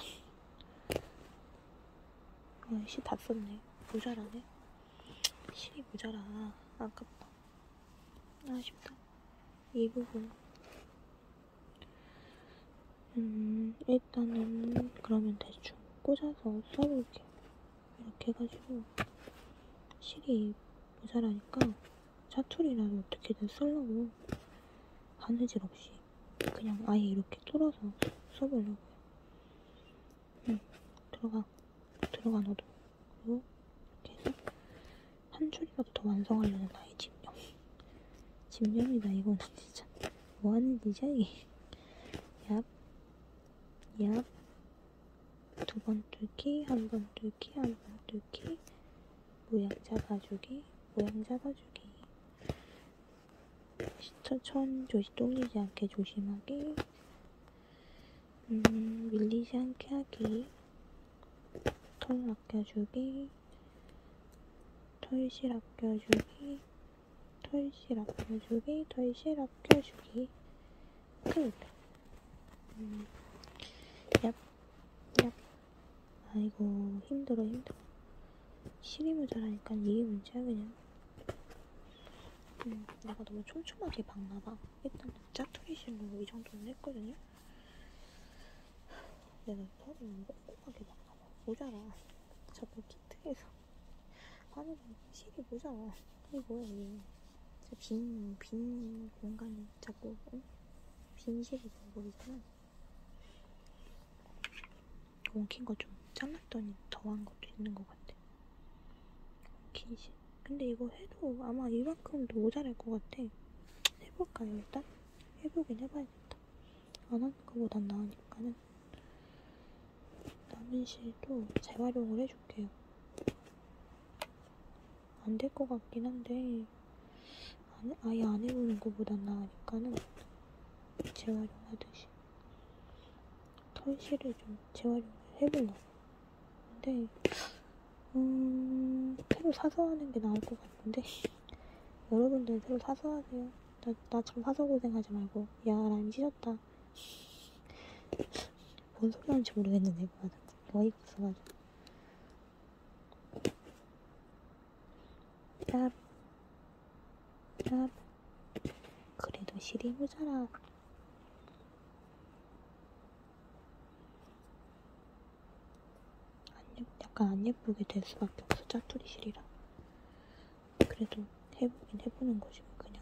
S1: 아, 시 다 썼네. 모자라네. 실이 모자라. 아깝다. 아쉽다. 이 부분. 음, 일단은 그러면 대충 꽂아서 써볼게요. 이렇게 해가지고 실이 모자라니까 사투리라도 어떻게든 쓰려고 바느질 없이 그냥 아예 이렇게 뚫어서 써보려고요. 응, 들어가. 들어가 너도. 그리고 이렇게 해서 한 줄이라도 더 완성하려는 나의 집념. 집념이다 이거는 진짜. 뭐하는 짓이야 이게. 얍, 얍. 두 번 뚫기, 한 번 뚫기, 한 번 뚫기. 모양 잡아주기, 모양 잡아주기. 천 조시 똥리지 않게 조심하기. 음, 밀리지 않게 하기. 털 아껴주기. 털실 아껴주기. 털실 아껴주기. 털실 아껴주기. 끝. 음, 얍, 얍. 아이고, 힘들어, 힘들어. 실이 모자라니까 이게 문제야, 그냥. 음, 내가 너무 촘촘하게 박나봐. 일단 짜투리 실로 이 정도는 했거든요. 내가 털을 너무 꼼꼼하게 박나봐. 모자라. 저번 키트에서 하는 실이 모자라. 이게 뭐야, 이게. 빈, 빈 공간이 자꾸, 응? 빈 실이 돼버리잖아. 엉킨 거 좀 잘랐더니 더한 것도 있는 것 같아. 엉킨 실. 근데 이거 해도 아마 이만큼도 모자랄 것 같아. 해볼까요, 일단? 해보긴 해봐야겠다. 안 하는 것보단 나으니까는. 남은 실도 재활용을 해줄게요. 안 될 것 같긴 한데, 안, 아예 안 해보는 것보단 나으니까는 재활용하듯이. 털실을 좀 재활용을 해보려고. 근데, 음, 새로 사서 하는 게 나을 것 같은데. 여러분들은 새로 사서 하세요. 나, 나처럼 사서 고생하지 말고. 야, 라임 찢었다. 뭔 소리 하는지 모르겠는데, 이거 맞아. 어이가 없어가지고. 짭. 짭. 그래도 실이 모자라. 안 예, 약간 안 예쁘게 될 수밖에 없어, 짜투리 실이라. 그래도 해보긴 해보는 거지, 그냥.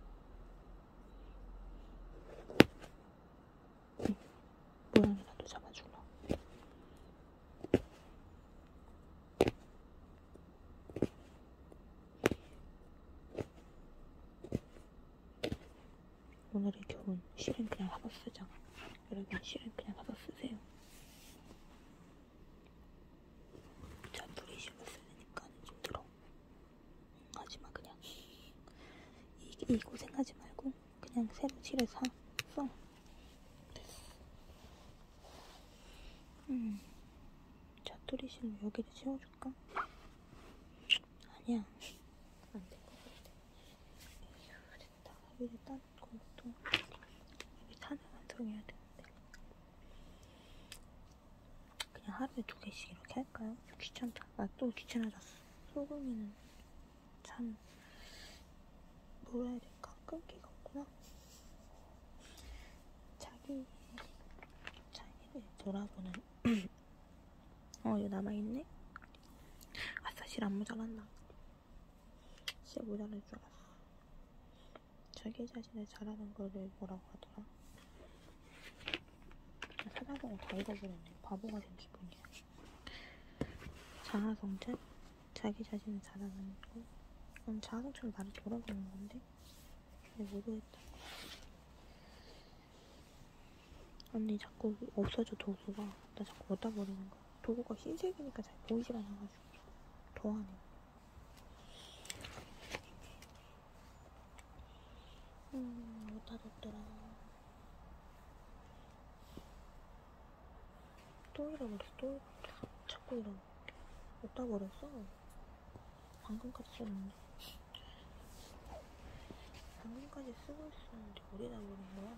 S1: 응. 모양이라도 잡아주려고. 오늘의 교훈, 실은 그냥 사서 쓰자. 여러분, 실은 그냥 사서 쓰세요. 짜투리 실로 쓰니까 좀 들어. 하지마, 그냥. 이, 이 고생하지 말고 그냥 새로 실을 사, 써. 됐어. 음, 짜투리 실로 여기를 채워줄까? 아니야. 안 될 것 같아. 에휴, 됐다. 여기 따놓고 또 여기 탄을 완성해야 되는데. 그냥 하루에 두 개씩 이렇게 할까요? 귀찮다. 나 또 귀찮아졌어. 소금이는 참 뭐라 해야 될까? 끈기가 없구나. 자기 자기를 돌아보는 어, 이거 남아있네? 실 안 모자란다. 실 모자랄 줄 알았어. 자기 자신을 잘하는 거를 뭐라고 하더라? 찾아보고 다 잃어버렸네. 바보가 된 기분이야. 자아성찰? 자기 자신을 잘하는 거? 그럼 자아성찰 나를 돌아보는 건데? 근데 모르겠다. 언니 자꾸 없어져 도구가. 나 자꾸 어디다 버리는 거야. 도구가 흰색이니까 잘 보이지가 않아가지고 더하네. 음, 어디다 뒀더라. 또 잃어버렸어. 또 잃어버렸어. 자꾸 잃어버려. 어디다 버렸어? 방금까지 썼는데. 방금까지 쓰고 있었는데 어디다 버린 거야?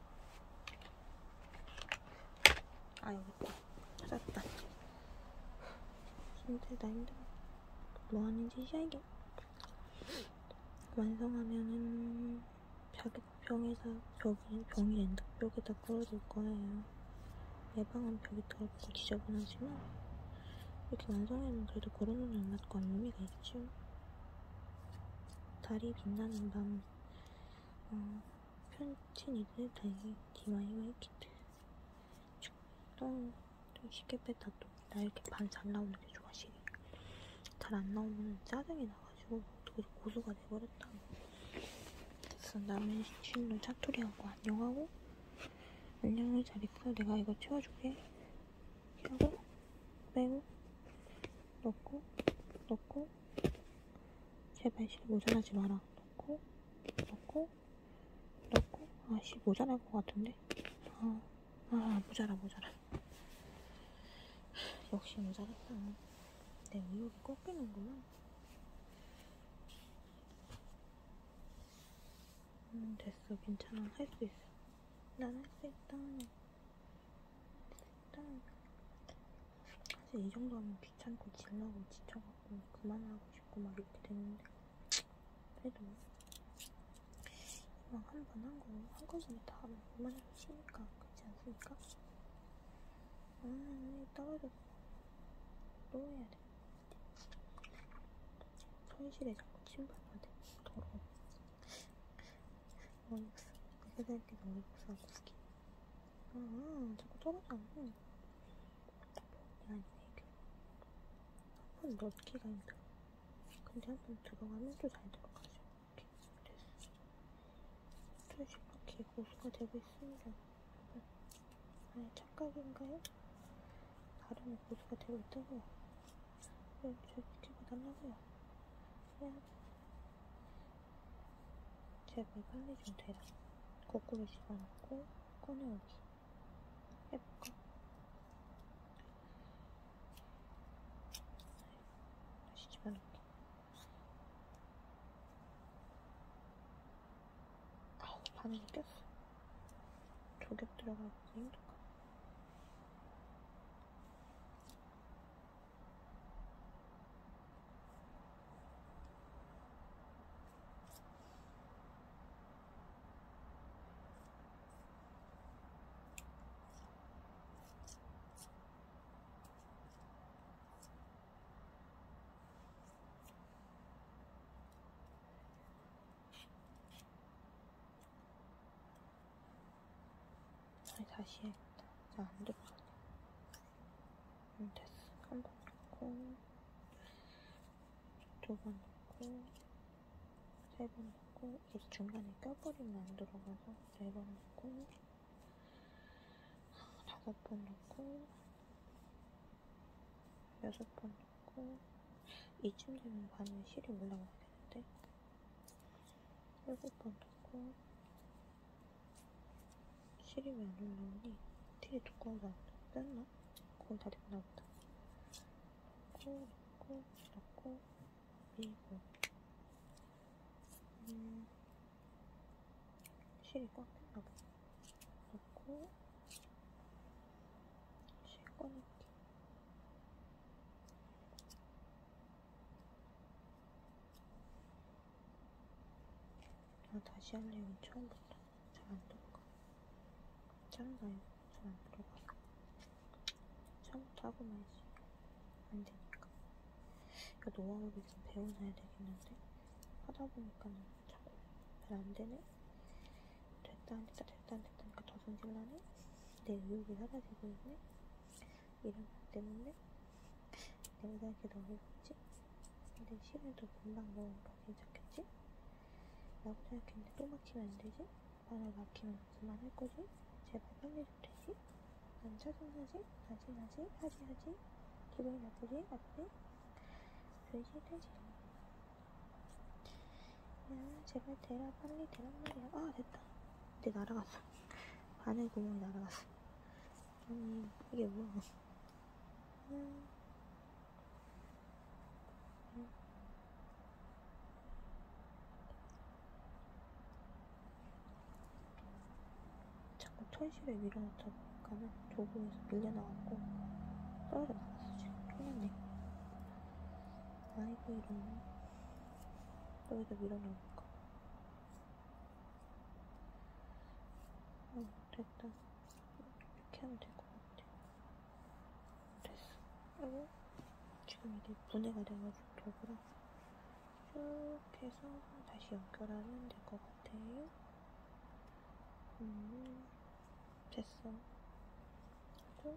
S1: 아, 여기 있다. 찾았다. 힘들다, 힘들어. 뭐 하는 짓이야, 이게? 완성하면은 자기 병에다, 벽이, 병이랜다. 벽에다 끌어줄 거예요. 예방은 벽에 더럽고 지저분하지만 이렇게 완성하면 그래도 걸어놓는 맛과 의미가 있죠. 달이 빛나는 밤, 어, 편친이들 달기 디와이와이 키트. 또, 또 쉽게 뺐다 또. 나 이렇게 반 잘 나오는 게 좋아, 실이. 잘 안 나오면 짜증이 나가지고 어떻게 고수가 돼버렸다. 됐어. 남의 실로 사투리하고 안녕하고 안녕히 잘 있어. 내가 이거 채워줄게. 하고 빼고 넣고 넣고 제발 실 모자라지 마라. 넣고 넣고 넣고 아씨 모자랄 것 같은데. 아, 아 모자라 모자라. 역시 모자랐다. 내 의욕이 꺾이는구만. 음 됐어. 괜찮아. 할 수 있어. 난 할 수 있다. 일단 사실 이 정도면 귀찮고 질나고 지쳐갖고 그만하고 싶고 막 이렇게 되는데 그래도 이왕 한 번 한 거 한꺼번에 다 하면 그만하기 쉬니까 그렇지 않습니까? 아 언니 떨어졌어. 또 해야 돼. 손실에 자꾸 침발해야 돼. 더러워. 어이없어. 회사할게도 어이없어 하고 웃기. 아 자꾸 떨어져. 응. 아니네 이게. 한 번 넣기가 힘들어. 근데 한 번 들어가면 또 잘 들어가죠. 이렇게 됐어. 스트레치 이렇게 고수가 되고 있습니다. 아니 착각인가요? 다른 고수가 되고 있다고요. 왜 저 지켜봐달라고요. 그냥 제발 빨리 좀 되라. 거꾸로 집어넣고 꺼내오기 해볼까? 다시 집어넣기. 아우 바늘이 꼈어. 조격 들어가고 힘들까? 아니 다시 해야겠다. 자 안 들어가네. 응 됐어. 한 번 넣고 두 번 넣고 세 번 넣고 이게 중간에 껴버리면 안 들어가서 네 번 넣고 다섯 번 넣고 여섯 번 넣고 이쯤 되면 반을 실이 올라가야 되는데 일곱 번 넣고 실이 왜 안 올라오니? 되게 두꺼워서 안 뺐나? 거의 다 됐나 보다. 넣고 넣고 넣고 밀고 음 실이 꽉 뺐나 보다. 넣고 실 꺼내기. 아 다시 할래. 이건 처음부터 잘 안 들어가. 짠가요? 잘 안 들어가. 처음부터 하고 말지. 안 되니까. 그 노하우를 좀 배워놔야 되겠는데 하다 보니까는 자꾸 잘 안 되네. 됐다 안 됐다 됐다 안 됐다니까 더 성질나네. 내 의욕이 사라지고 있네. 이런 것 때문에 내가 이렇게 더 해봤지. 근데 실에도 금방 뭐 가기 시작했지? 라고 생각했는데 또 막히면 안 되지? 만약 막히면 그만할 거지? 제발 빨리 좀 되지? 안 짜증나지? 나지 나지? 하지 하지? 기분이 나쁘지? 나쁘지? 되지 되지. 야 제발 대라 빨리 대란 말이야. 아 됐다. 근데 날아갔어. 바늘 구멍이 날아갔어. 아니 이게 뭐야. 음, 음. 자꾸 털실에 밀어넣다 보니까는 조그에서 밀려나갔고 떨어져 나갔어. 지금 큰일 났네. 아이고 이런. 여기다 밀어넣을까. 어 됐다. 이렇게 하면 될 것 같아. 됐어. 그리고 지금 이게 분해가 돼가지고 도구랑 쭉 해서 다시 연결하면 될 것 같아. 음 됐어. 또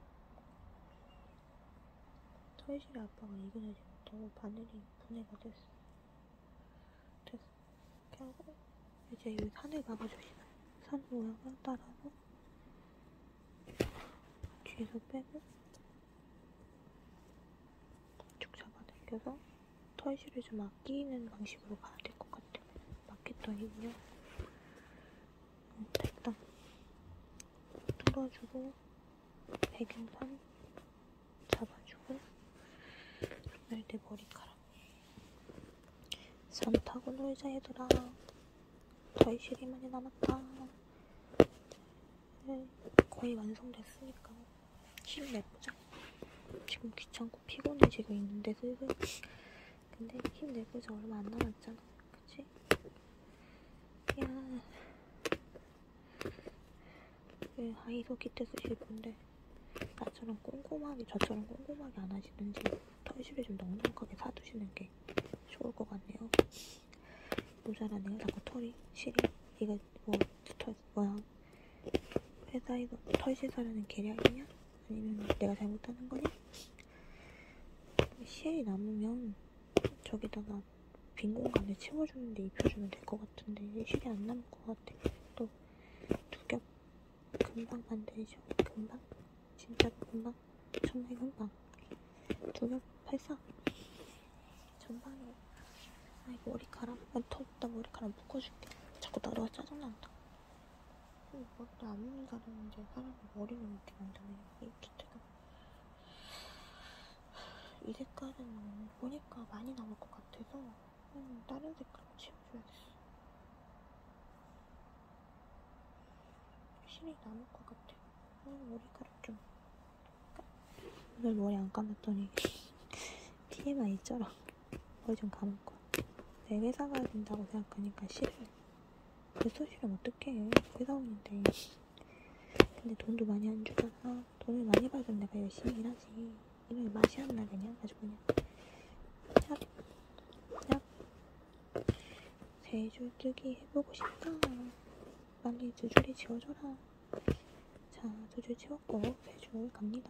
S1: 털실의 압박을 이겨내지 못하고 바늘이 분해가 됐어. 됐어. 이렇게 하고 이제 여기 산을 막아주시면 산 모양을 따라서 뒤에서 빼고 쭉 잡아당겨서 털실을 좀 아끼는 방식으로 가야 될 것 같아. 맞겠더니요. 어, 됐다. 뚫어주고 배경선 잡아주고 날 때 머리카락 산 타고 놀자 얘들아. 털실이 많이 남았다. 네, 거의 완성됐으니까 힘내보자. 지금 귀찮고 피곤해지고 있는데 슬슬. 근데 힘내보자. 얼마 안 남았잖아. 그치? 야, 왜 하이소키 때 쓰실 건데 나처럼 꼼꼼하게 저처럼 꼼꼼하게 안 하시는지 털실을 좀 넉넉하게 사두시는 게 좋을 것 같네요. 모자라네요. 자꾸 털이 실이. 이거 뭐 털 뭐야? 회사에서 털실 사라는 계략이냐? 아니면 내가 잘못하는 거냐? 실이 남으면 저기다가 빈 공간에 채워주는데 입혀주면 될 것 같은데 실이 안 남을 것 같아. 또 두 겹 금방 만들죠. 금방. 진짜 금방. 정말 금방. 두 겹 팔싹. 전방에. 아이고 머리카락. 아, 털다 머리카락 묶어줄게. 자꾸 나로가 짜증난다. 머리도 안 묶는 사람인데 사람이 머리를 이렇게 만드네. 이 주택은. 이 색깔은 보니까 많이 남을 것 같아서 음, 다른 색깔로 채워줘야겠어. 실이 남을 것 같아. 음, 머리카락 좀. 오늘 머리 안 감았더니 티엠아이처럼 머리 좀 감을 거야. 내 회사 가야 된다고 생각하니까 싫어. 그래서 싫으면 어떡해. 회사원인데. 근데 돈도 많이 안 주잖아. 돈을 많이 받으면 내가 열심히 일하지. 이놈의 맛이 안 나 그냥. 아주 그냥. 얍. 얍. 세 줄 뜨기 해보고 싶다. 빨리 두 줄이 지워줘라. 자, 두 줄 지웠고 세 줄 갑니다.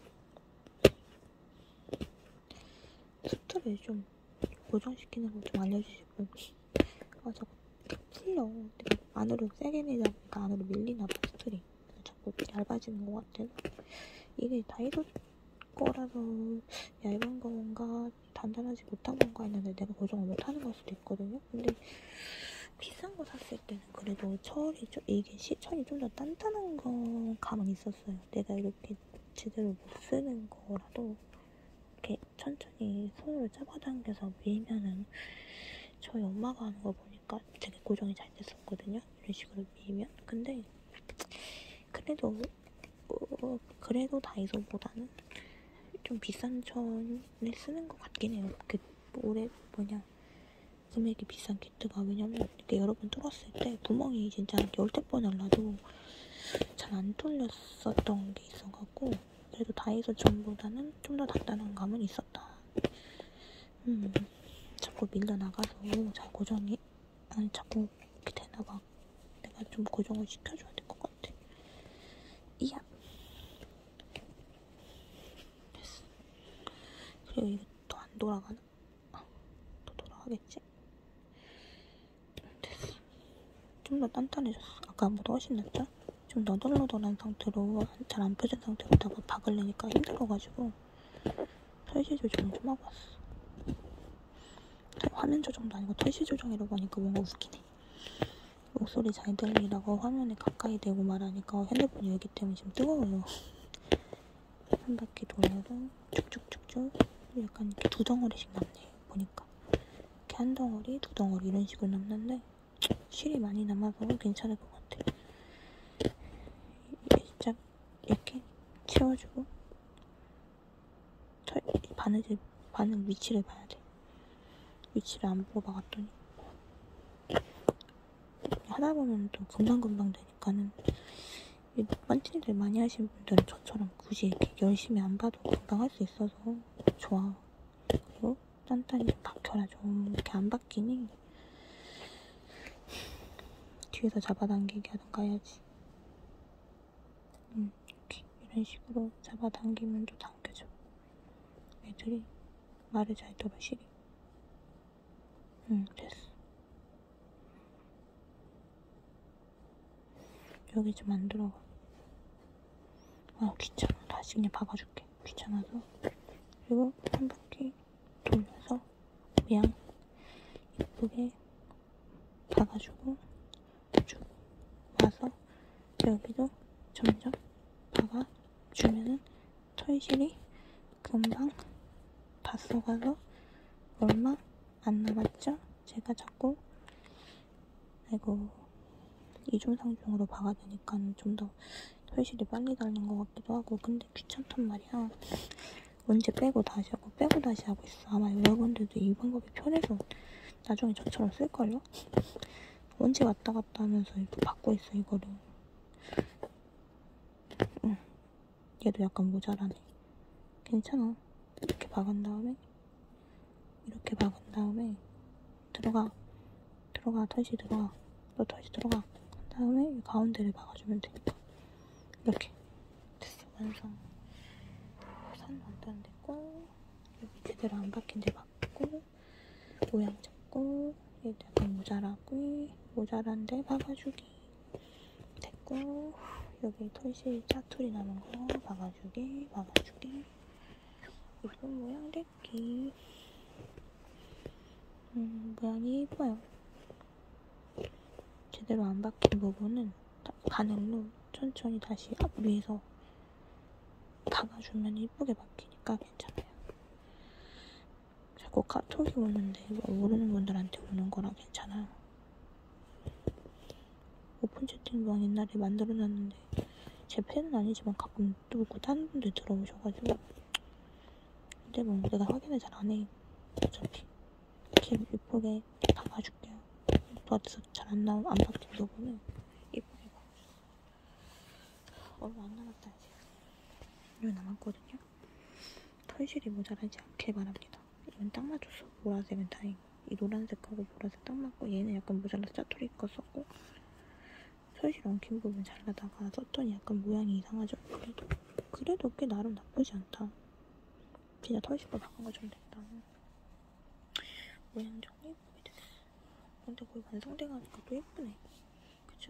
S1: 수트를 좀 고정시키는 거 좀 알려주시고. 아 자꾸 풀려. 내가 안으로 세게 내다 보니까 안으로 밀리나 봐. 수틀이. 자꾸 얇아지는 것 같아. 이게 다이소 거라서 얇은 건가 단단하지 못한 건가 했는데 내가 고정을 못하는 걸 수도 있거든요. 근데 비싼 거 샀을 때는 그래도 철이 좀 이게 시, 철이 좀 더 단단한 거 감은 있었어요. 내가 이렇게 제대로 못 쓰는 거라도 이렇게 천천히 손으로 잡아당겨서 밀면은 저희 엄마가 하는 거 보니까 되게 고정이 잘 됐었거든요. 이런 식으로 밀면. 근데 그래도 어, 그래도 다이소보다는 좀 비싼 천을 쓰는 것 같긴 해요. 그 올해 뭐냐 금액이 비싼 키트가. 왜냐면 이렇게 여러 번 뚫었을 때 구멍이 진짜 열댓 번을 나도 잘 안 뚫렸었던 게 있어갖고 그래도 다이소 천보다는 좀 더 단단한 감은 있었다. 음, 자꾸 밀려나가서 잘 고정이, 아니, 자꾸 이렇게 되나봐. 내가 좀 고정을 시켜줘야 될 것 같아. 이야. 됐어. 그리고 이게 또 안 돌아가나? 아, 또 돌아가겠지? 됐어. 좀 더 단단해졌어. 아까보다 훨씬 낫죠? 좀 너덜너덜한 상태로, 잘 안 펴진 상태로다가 박으려니까 힘들어가지고 털실 조정을 좀 하고 왔어. 화면 조정도 아니고 털실 조정이라고 하니까 뭔가 웃기네. 목소리 잘 들리라고 화면에 가까이 대고 말하니까 핸드폰이 여기 때문에 지금 뜨거워요. 한 바퀴 돌려도 쭉쭉쭉쭉 약간 이렇게 두 덩어리씩 남네요. 보니까 이렇게 한 덩어리, 두 덩어리 이런 식으로 남는데 실이 많이 남아서 괜찮을 것 같아. 살짝 이렇게 채워주고 털, 바느질, 바늘 위치를 봐야 돼. 위치를 안 보고 박았더니 하다 보면 또 금방금방 되니까는 번칠들 많이 하시는 분들은 저처럼 굳이 이렇게 열심히 안 봐도 금방 할 수 있어서 좋아. 그리고 단단히 박혀라. 좀 이렇게 안 박히니 뒤에서 잡아당기게 하던가 해야지. 음, 이렇게 이런 식으로 잡아당기면 또 당겨져. 애들이 말을 잘 들어, 실이. 응, 됐어. 여기 좀 안 들어가. 아, 귀찮아. 다시 그냥 박아줄게. 귀찮아서. 그리고 한 바퀴 돌려서 모양 예쁘게 박아주고 쭉 와서 여기도 점점 박아주면은 털실이 금방 다 썩어서 얼마 안 남았죠? 제가 자꾸 아이고 이중삼중으로 박아야 되니까 좀 더 털실이 빨리 닳는 것 같기도 하고. 근데 귀찮단 말이야. 언제 빼고 다시 하고 빼고 다시 하고 있어. 아마 여러분들도 이 방법이 편해서 나중에 저처럼 쓸걸요? 언제 왔다 갔다 하면서 이거 받고 있어, 이거를. 응. 얘도 약간 모자라네. 괜찮아. 이렇게 박은 다음에 이렇게 박은 다음에 들어가 들어가 털시 들어가 너 털시 들어가 그 다음에 이 가운데를 박아주면 되니까. 이렇게 됐어. 완성. 선 완성됐고 여기 제대로 안 박힌 데 박고 모양 잡고 얘도 약간 모자라고 모자란데 박아주기 됐고 여기 털실 짜투리 남은 거 박아주기 박아주기 이쁜 모양 됐기. 음, 모양이 이뻐요. 제대로 안 박힌 부분은 바늘로 천천히 다시 앞 위에서 박아주면 이쁘게 박히니까 괜찮아요. 자꾸 카톡이 오는데 모르는 분들한테 오는 거라 괜찮아요. 오픈 채팅방 옛날에 만들어놨는데 제 팬은 아니지만 가끔 누구 다른 분들 들어오셔가지고. 근데 뭐 내가 확인을 잘 안 해. 어차피 이렇게 예쁘게 박아줄게요. 도와줘서 잘 안 나온 안 박힌 부분은 예쁘게 박아줬어. 얼마 안 남았다 이제. 이거 남았거든요. 털실이 모자라지 않게 바랍니다. 이건 딱 맞췄어. 보라색은 다행히. 이 노란색하고 보라색 딱 맞고 얘는 약간 모자라서 짜투리 거 썼고 털실 엉킨 부분 잘라다가 썼더니 약간 모양이 이상하죠? 그래도 그래도 꽤 나름 나쁘지 않다. 진짜 털실로 박은 거 좀 됐다. 모양 정리 예쁘게 됐어. 근데 거의 완성돼가니까 또 예쁘네. 그쵸?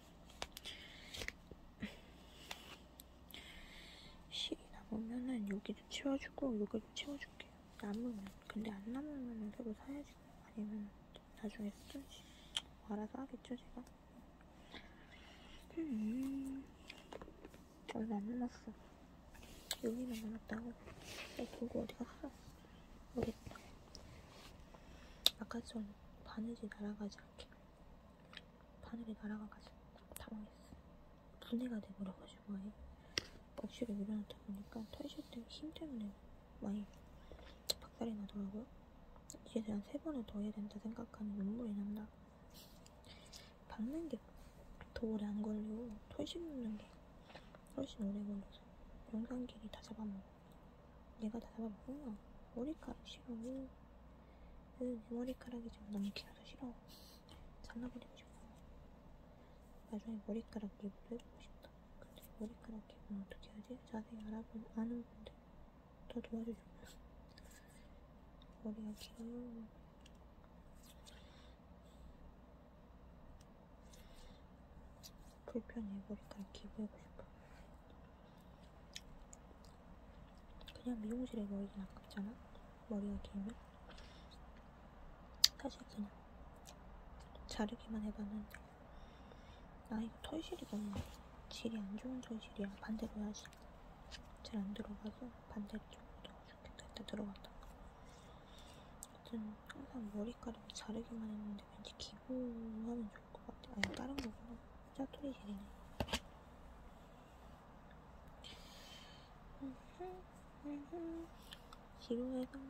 S1: 실이 남으면은 여기도 채워주고 여기도 채워줄게요. 남으면. 근데 안 남으면 새로 사야지. 아니면 나중에 쓰든지. 알아서 하겠죠, 제가? 음, 얼마 안 남았어. 여기만 남았다고. 어, 그거 어디 갔어? 여기 있다. 아까 전 바느질 날아가지 않게. 바늘이 날아가가지고 당황했어. 분해가 돼버려가지고 아예. 억지로 밀어넣다 보니까 털실 때 힘 때문에 많이 박살이 나더라고요. 이제 한 세 번을 더 해야 된다 생각하면 눈물이 난다. 박는 게 더 오래 안 걸리고 털실 넣는 게 훨씬 오래 걸려서 영상길이 다 잡아먹어. 얘가 다 잡아먹으면 머리카락 싫어. 내 머리카락이 지금 너무 길어서 싫어. 잘라버리고 싶어. 나중에 머리카락 기부도 해보고 싶다. 근데 머리카락 기부는 어떻게 하지? 자세히 알아본, 아는 분들 더 도와주려면. 머리가 길어요. 불편해. 머리카락 기부하고 싶어. 그냥 미용실에 머리는 아깝잖아? 머리가 길면? 사실 그냥 자르기만 해봤는데 아 이거 털실이 너무 질이 안 좋은 털실이야. 반대로 해야지. 잘 안 들어가서 반대로 좀 들어가 죽겠다. 일단 들어갔다. 아무튼 항상 머리카락을 자르기만 했는데 왠지 기부하면 좋을 것 같아. 아니 다른 거구나. 짜투리 실이네. 지루해서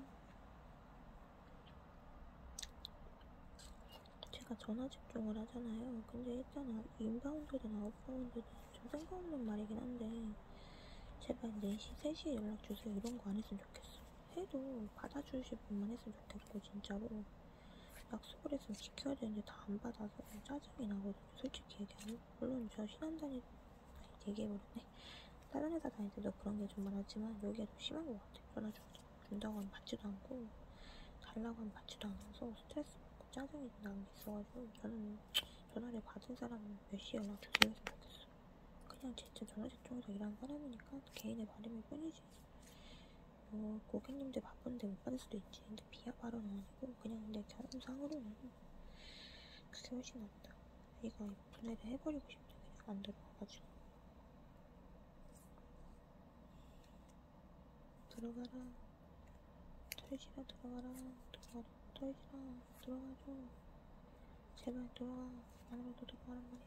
S1: 제가 전화 집중을 하잖아요. 근데 일단 인바운드든 아웃바운드든 좀 뜬금없는 말이긴 한데 제발 네 시, 세 시에 연락주세요 이런 거 안 했으면 좋겠어. 해도 받아주실 분만 했으면 좋겠고 진짜로 약속을 했으면 지켜야 되는데 다 안 받아서 짜증이 나거든요. 솔직히 얘기하면. 물론 저 신한다니 아니 얘기해버렸네. 다른 회사 다닐 때도 그런 게 좀 많았지만 여기가 좀 심한 것 같아요. 전화 준다고 하면 받지도 않고 달라고 하면 받지도 않아서 스트레스 받고 짜증이 나는 게 있어가지고 저는 전화를 받은 사람은 몇 시에 연락 주세요 했으면 좋겠어. 그냥 진짜 전화 집중해서 일하는 사람이니까 개인의 바람일 뿐이지. 뭐 고객님들 바쁜데 못 받을 수도 있지. 근데 비하 발언은 아니고 그냥 내 경험상으로는 그게 훨씬 낫다. 이거 분해를 해버리고 싶네. 그냥 안 들어가가지고. 들어가라. 털실아 들어가라. 들어가라. 털실아 들어가줘. 제발 들어와. 안으로도 들어가란 말이야.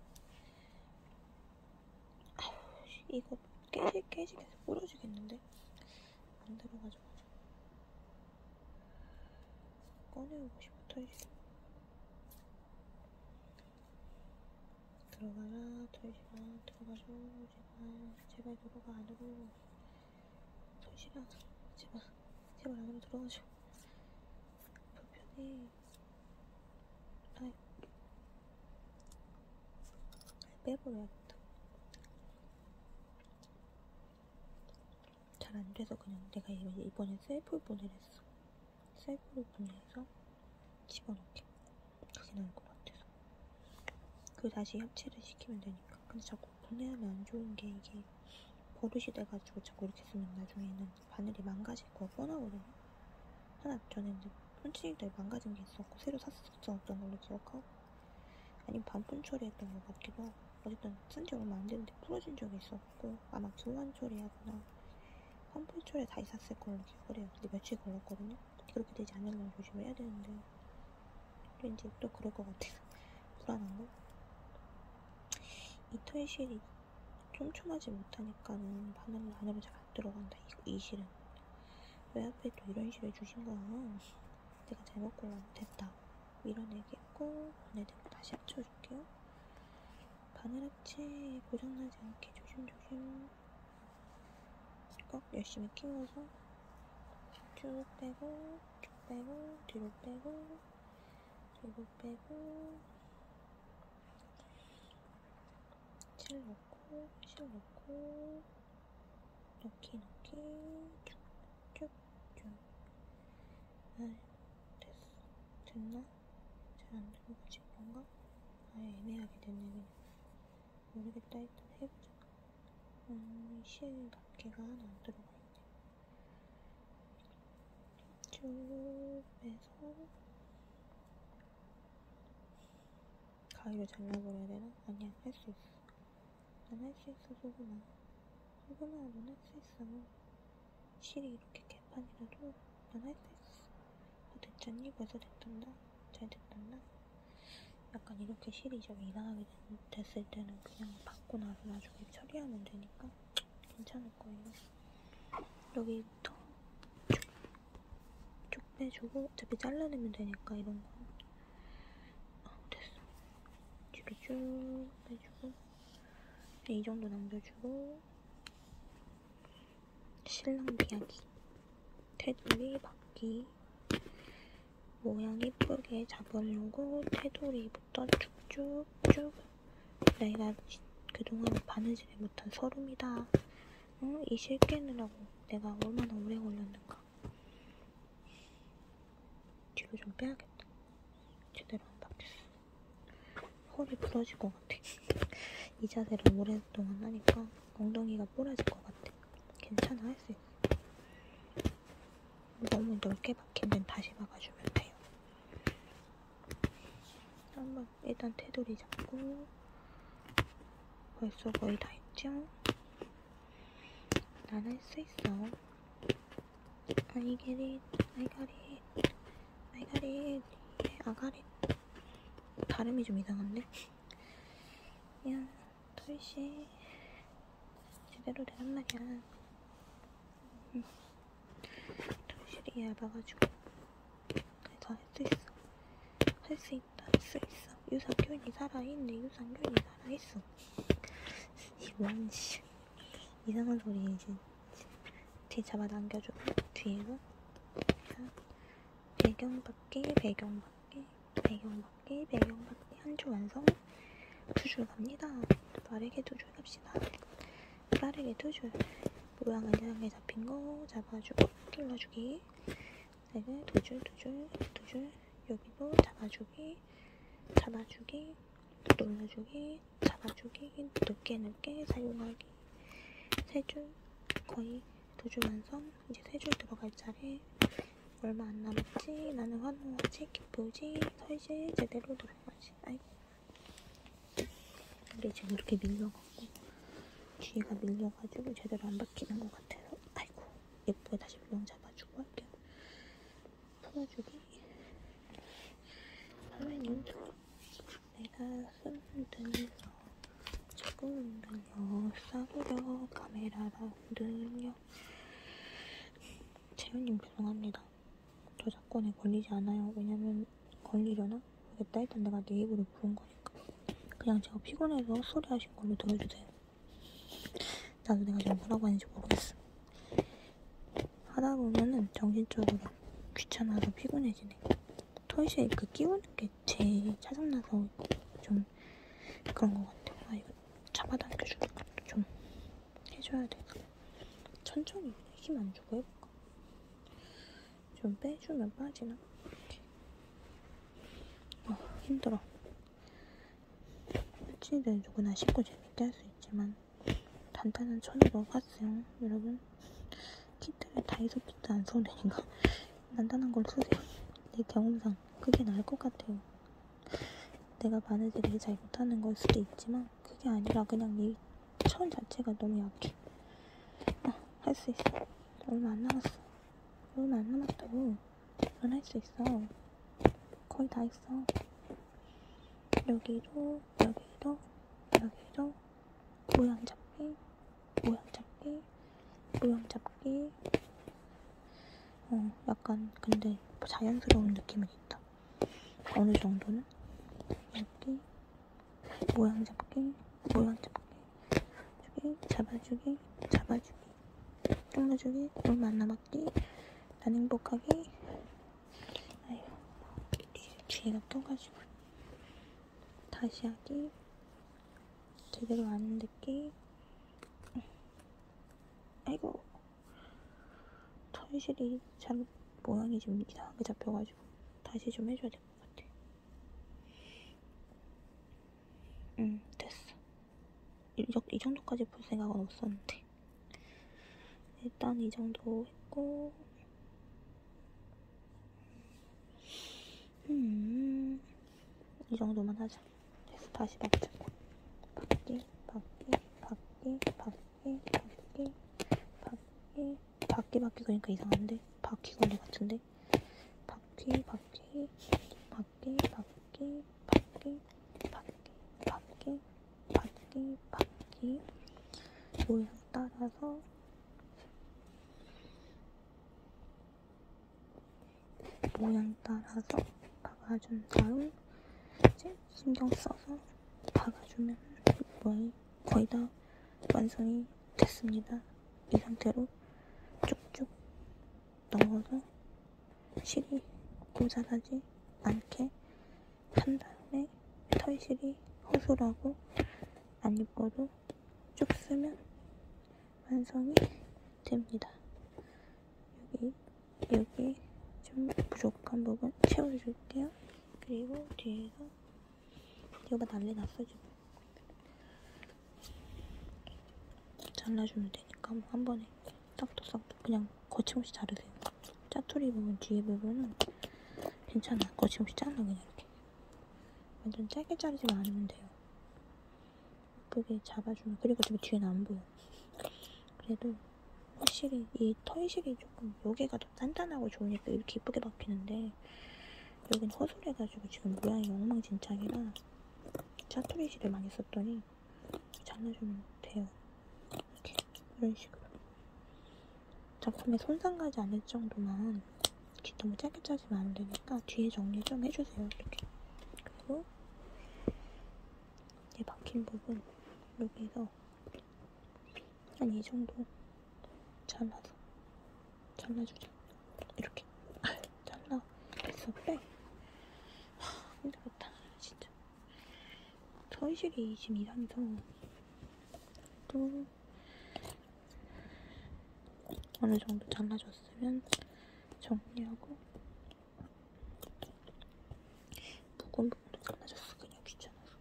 S1: 아우 이거 깨지 깨지겠어. 부러지겠는데? 안 들어가죠. 꺼내오고 싶어. 털실. 들어가라. 털실아 들어가줘. 제발 제발 들어가 안으로. 털실아 제발 제발 안으로 들어가줘. 불편해. 아이 빼버려야겠다. 잘 안 돼서 그냥 내가 이번에 셀프 보내랬어. 셀프로 보내서 집어넣게. 그게 나을 것 같아서. 그 다시 합체를 시키면 되니까. 근데 자꾸 보내면 안 좋은 게 이게 버릇이 돼가지고 자꾸 이렇게 쓰면 나중에는 바늘이 망가질 거 뻔하거든요. 하나 전에 이제 펀치니들 망가진 게 있었고 새로 샀었던 걸로 기억하고 아니면 반품 처리했던 것 같기도 하고 어쨌든 쓴지 얼마 안 됐는데 부러진 적이 있었고 아마 교환 처리하거나 환불 처리 다시 샀을 걸로 기억을 해요. 근데 며칠 걸렸거든요. 그렇게 되지 않으려면 조심을 해야 되는데 왠지 또 그럴 것 같아서 불안한 거. 이 털실이 촘촘하지 못하니까는 바늘 안으로 잘 안 들어간다. 이, 이 실은 왜 하필 또 이런 실을 주신 거야. 내가 잘못 골랐네. 됐다. 밀어내겠고 보내드리고 다시 합쳐줄게요. 바늘 합체 고장나지 않게 조심조심 꼭 열심히 끼워서 쭉 빼고 쭉 빼고 뒤로 빼고 뒤로 빼고 실 넣고 실 넣고 넣기 넣기 쭉쭉쭉. 아 됐어. 됐나? 잘 안 들어가지 뭔가? 아예 애매하게 됐네 그냥. 모르겠다. 일단 해보자. 음, 실 낱개가 하나 안 들어가 있네. 쭉 빼서 가위로 잘라버려야 되나? 아니야, 할 수 있어. 난 할 수 있어, 소금아. 소금아, 넌 할 수 있어. 실이 이렇게 개판이라도 난 할 수 있어. 어, 됐잖니? 벌써 됐단다. 잘 됐단다. 약간 이렇게 실이 좀 이상하게 됐을 때는 그냥 받고 나서 나중에 처리하면 되니까 괜찮을 거예요. 여기부터 쭉, 쭉 빼주고 어차피 잘라내면 되니까 이런 거. 어, 됐어. 뒤로 쭉 빼주고 이 정도 남겨주고 실랑 비하기 테두리 받기 모양 예쁘게 잡으려고 테두리부터 쭉쭉쭉. 내가 그동안 바느질을 못한 서름이다. 응? 이 실 깨느라고 내가 얼마나 오래 걸렸는가. 뒤로 좀 빼야겠다. 제대로 안 바뀌었어. 허리 부러질 것 같아. 이 자세를 오랫동안 하니까 엉덩이가 부러질 것 같아. 괜찮아, 할 수 있어. 너무 넓게 박힌 데는 다시 박아주면 돼요. 한번 일단 테두리 잡고. 벌써 거의 다 했죠? 난 할 수 있어. I get it, I got it, I got it, I got it. 발음이 좀 이상한데? 야, 털씨 제대로 되란 말이야. 응. 털실이 얇아가지고. 그래서 할 수 있어. 할 수 있다, 할 수 있어. 유산균이 살아있네, 유산균이 살아있어. 이원 씨. 이상한 소리 이제 뒤에 잡아 당겨줘. 뒤에서. 자, 배경 받기, 배경 받기, 배경 받기, 배경 받기. 한 줄 완성. 두 줄 갑니다. 빠르게 두 줄 갑시다. 빠르게 두 줄. 모양은 이상하게 잡힌 거 잡아주고 눌러주기. 네, 두 줄, 두 줄, 두 줄. 여기도 잡아주기, 잡아주기, 눌러주기, 잡아주기. 늦게 늦게 사용하기. 세 줄. 거의 두 줄 완성. 이제 세 줄 들어갈 차례. 얼마 안 남았지? 나는 환호하지, 기쁘지, 설지 제대로 들어가지. 아이고. 이게 지금 이렇게 밀려갖고 뒤가 밀려가지고 제대로 안 박히는 것 같아서. 아이고. 예쁘게 다시 모양 잡아주고 할게요. 풀어주기. 화면이 내가 흔들려 자꾸 흔들려 싸구려 카메라라 흔들려. 재현님 죄송합니다. 저작권에 걸리지 않아요. 왜냐면 걸리려나? 모르겠다. 일단 내가 내 입으로 부른 거니까 그냥 제가 피곤해서 헛소리 하신 걸로 들어주세요. 나도 내가 지금 뭐라고 하는지 모르겠어. 하다 보면은 정신적으로 귀찮아서 피곤해지네. 털실 그 끼우는 게 제일 짜증나서 좀 그런 것 같아. 아, 이거 잡아당겨주는 것도 좀 해줘야 돼. 천천히 힘 안 주고 해볼까? 좀 빼주면 빠지나? 어, 힘들어. 팔찌를 누구나 신고 재밌게 할 수 있지만 단단한 천으로 봤어요. 여러분, 키트를 다이소 키트 안 써도 되니까 단단한 걸 쓰세요. 내 경험상 그게 나을 것 같아요. 내가 바느질을 잘 못하는 걸 수도 있지만 그게 아니라 그냥 이 천 자체가 너무 약해. 아, 할 수 있어. 얼마 안 남았어. 얼마 안 남았다고. 넌 할 수 있어. 거의 다 했어. 여기도, 여기도, 여기도. 모양 잡기, 모양 잡기, 모양 잡기. 어, 약간 근데 자연스러운 느낌은 있다. 어느 정도는. 여기 모양 잡기, 모양 잡기, 주기, 잡아주기, 잡아주기, 눌러주기. 얼마 안 남았기. 난 행복하기. 아휴, 뒤에가 떠가지고 다시 하기. 제대로 안 듣기. 아이고, 털실이 잘 모양이 좀 이상하게 잡혀가지고 다시 좀 해줘야 될 것 같아. 응, 됐어. 이, 이 정도까지 볼 생각은 없었는데 일단 이 정도 했고, 음, 이 정도만 하자. 됐어. 다시 박자. 박기, 박기, 박기, 박기, 박기, 박기, 박기, 박기. 그러니까 이상한데? 바퀴 걸리 같은데? 바퀴, 바퀴, 바퀴, 바퀴, 바퀴, 바퀴, 바퀴, 바퀴, 바퀴. 모양 따라서 모양 따라서 박아준 다음 이제 신경 써서 박아주면 모양이 거의 다 완성이 됐습니다. 이 상태로 쭉쭉 넣어서 실이 모자라지 않게 한 다음에 털실이 허술하고 안 예뻐도 쭉 쓰면 완성이 됩니다. 여기 여기 좀 부족한 부분 채워줄게요. 그리고 뒤에서 이거 난리 났어 지금. 잘라주면 되니까 뭐 한 번에 싹둑 싹둑 그냥 거침없이 자르세요. 짜투리 부분 뒤에 부분은 괜찮아. 거침없이 잘라 그냥 이렇게. 완전 짧게 자르지만 않으면 돼요. 예쁘게 잡아주면. 그리고 어차피 뒤에는 안 보여. 그래도 확실히 이 털실이 조금 여기가 더 단단하고 좋으니까 이렇게 예쁘게 박히는데 여긴 허술해가지고 지금 모양이 엉망진창이라 짜투리 실을 많이 썼더니 잘라주면 돼요. 이렇게 이런 식으로 작품에 손상 가지 않을 정도만 이렇게 너무 짧게 자르면 안 되니까 뒤에 정리 좀 해주세요. 이렇게. 그리고 이 박힌 부분 여기서 한 이 정도 잘라서 잘라주자. 이렇게 잘라. 됐어. 빼. 힘들었다 진짜. 털실이 지금 이상해서 또 어느 정도 잘라줬으면 정리하고 묵은 부분도 잘라줬어. 그냥 귀찮아서.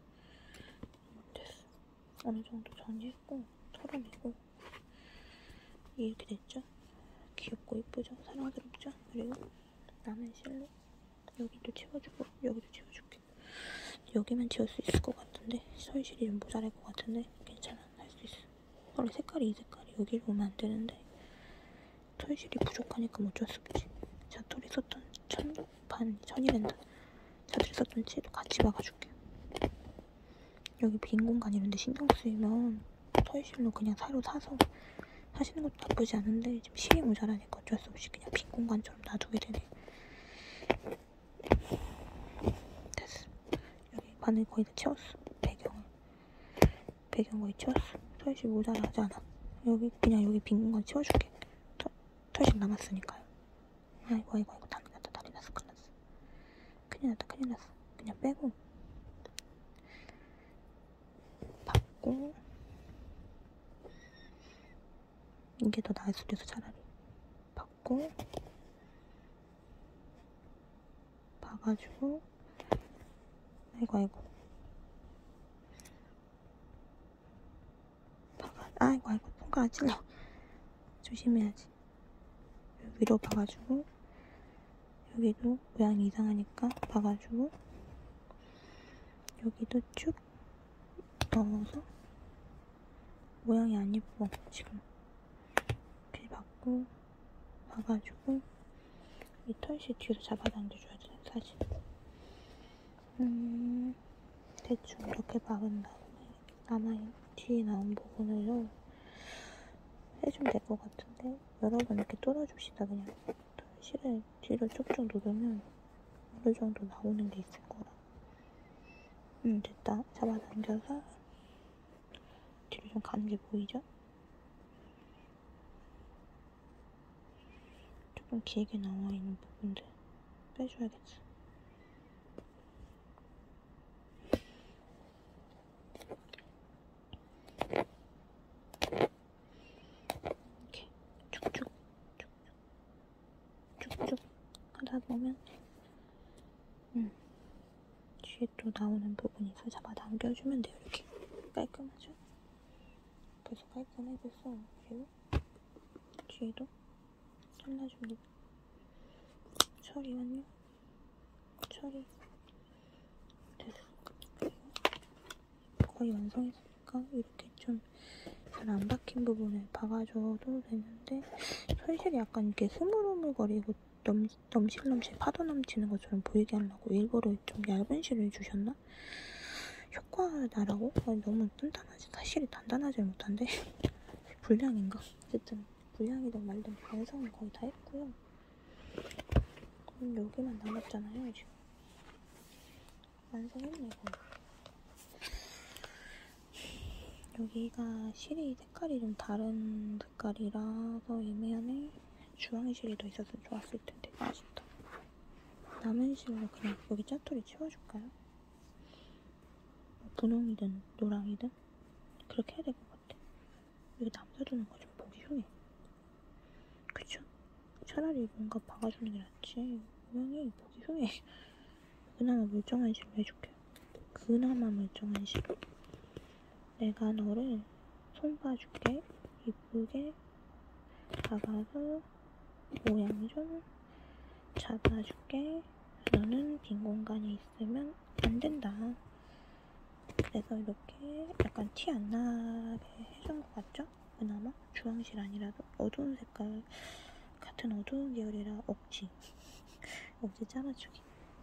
S1: 됐어. 어느 정도 정리했고 털어내고 이렇게 됐죠? 귀엽고 이쁘죠? 사랑스럽죠? 그리고 남은 실로 여기도 채워주고 여기도 채워줄게. 여기만 채울 수 있을 것 같은데 털실이 좀 모자랄 것 같은데 괜찮아. 할 수 있어. 원래 색깔이 이 색깔이 여기로 오면 안 되는데 털실이 부족하니까 뭐 어쩔 수 없지. 자토리 썼던 천반 천이랜다. 자토리 썼던 칠도 같이 박아줄게. 여기 빈 공간 이런데 신경 쓰이면 털실로 그냥 새로 사서 하시는 것도 나쁘지 않은데 지금 실이 모자라니까 어쩔 수 없이 그냥 빈 공간처럼 놔두게 되네. 됐어. 여기 바늘 거의 다 채웠어. 배경을 배경 거의 채웠어. 털실 모자라지 않아. 여기 그냥 여기 빈 공간 채워줄게. 털, 털실 남았으니까요. 아이고 아이고 아이고 난리 났다 난리 났어. 큰일 났어. 큰일 났다 큰일 났어. 그냥 빼고 받고 이게 더 나을 수도 있어. 차라리 받고 봐가지고 아이고 아이고 봐가 아이고 아이고 손가락 찔러. 조심해야지. 위로 봐가지고 여기도 모양이 이상하니까 봐가지고 여기도 쭉 넣어서 모양이 안 예뻐 지금. 이렇게 받고 봐가지고 이 털실 뒤에서 잡아당겨줘야 돼 사실. 음 대충 이렇게 박은 다음에 남아 뒤에 나온 부분으로 해주면 될 것 같은데 여러분 이렇게 뚫어줍시다. 그냥 털실을 뒤로 쭉쭉 누르면 어느 정도 나오는 게 있을 거라. 음 됐다. 잡아당겨서 뒤로 좀 가는 게 보이죠? 조금 길게 나와 있는 부분들 빼줘야겠어. 이렇게 쭉쭉 쭉쭉 쭉쭉 하다 보면 음 뒤에 또 나오는 부분이 있어. 잡아당겨주면 돼요. 이렇게 깔끔하죠? 벌써 깔끔해졌어. 그리고 뒤에도 잘라줍니다. 처리 완료. 처리 됐어. 그리고 거의 완성했으니까 이렇게 좀 잘 안 박힌 부분을 박아줘도 되는데 털실이 약간 이렇게 흐물흐물거리고 넘, 넘실넘실 파도 넘치는 것처럼 보이게 하려고 일부러 좀 얇은 실을 주셨나? 효과 나라고? 아니, 너무 단단하지. 사실이 단단하지 못한데 불량인가? 어쨌든 불량이든 말든 완성은 거의 다 했고요. 그럼 여기만 남았잖아요. 지금 완성했네 거의. 여기가 실이 색깔이 좀 다른 색깔이라서 애매하네. 주황실이 더 있었으면 좋았을 텐데 아쉽다. 남은 실로 그냥 여기 짜투리 치워줄까요? 뭐 분홍이든 노랑이든 그렇게 해야 될 것 같아. 이거 남겨두는 거 좀 보기 흉해. 그쵸? 차라리 뭔가 박아주는 게 낫지. 모양이 보기 흉해. 그나마 멀쩡한 실로 해줄게. 그나마 멀쩡한 실로. 내가 너를 손 봐줄게. 이쁘게 박아서 모양 좀 잡아줄게. 너는 빈 공간에 있으면 안 된다. 그래서 이렇게 약간 티 안 나게 해준 것 같죠? 그나마 주황실 아니라도 어두운 색깔 같은 어두운 계열이라 억지 억지 짜맞추기.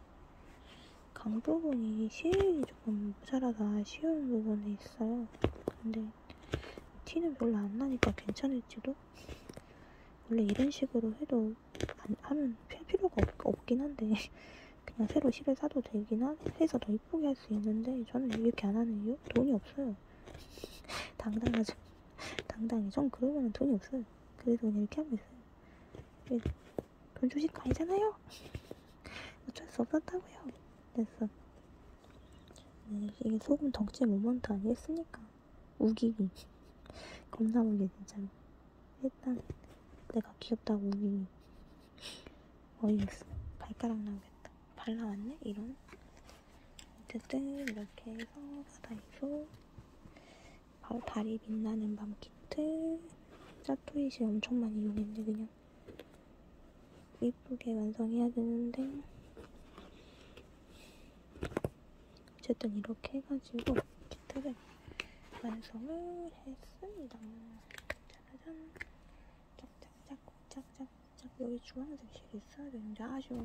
S1: 강 부분이 실이 조금 모자라서 아쉬운 부분이 있어요. 근데 티는 별로 안 나니까 괜찮을지도? 원래 이런 식으로 해도 안, 하면 펼 필요가 없, 없긴 한데 그냥 새로 실을 사도 되긴 하, 해서 더 이쁘게 할 수 있는데 저는 이렇게 안 하는 이유? 돈이 없어요. 당당하죠. 당당해. 전 그러면 돈이 없어요. 그래서 그냥 이렇게 하고 있어요. 돈 주실 거 아니잖아요. 어쩔 수 없었다고요. 됐어. 네, 이게 소금 덕질 모먼트 아니겠습니까? 우기기. 겁나 우기 진짜로. 일단 내가 귀엽다고 우기기. 어이없어. 발가락 나오겠다. 발라왔네? 이런. 어쨌든 이렇게 해서 바다에서 바로 달이 빛나는 밤 키트. 짜투리실 엄청 많이 이용했는데 그냥 이쁘게 완성해야 되는데 어쨌든 이렇게 해가지고 키트를 완성을 했습니다. 짜자잔. 짝짝짝 짝짝짝. 여기 주황색 실이 있어야 되는데 아쉬워.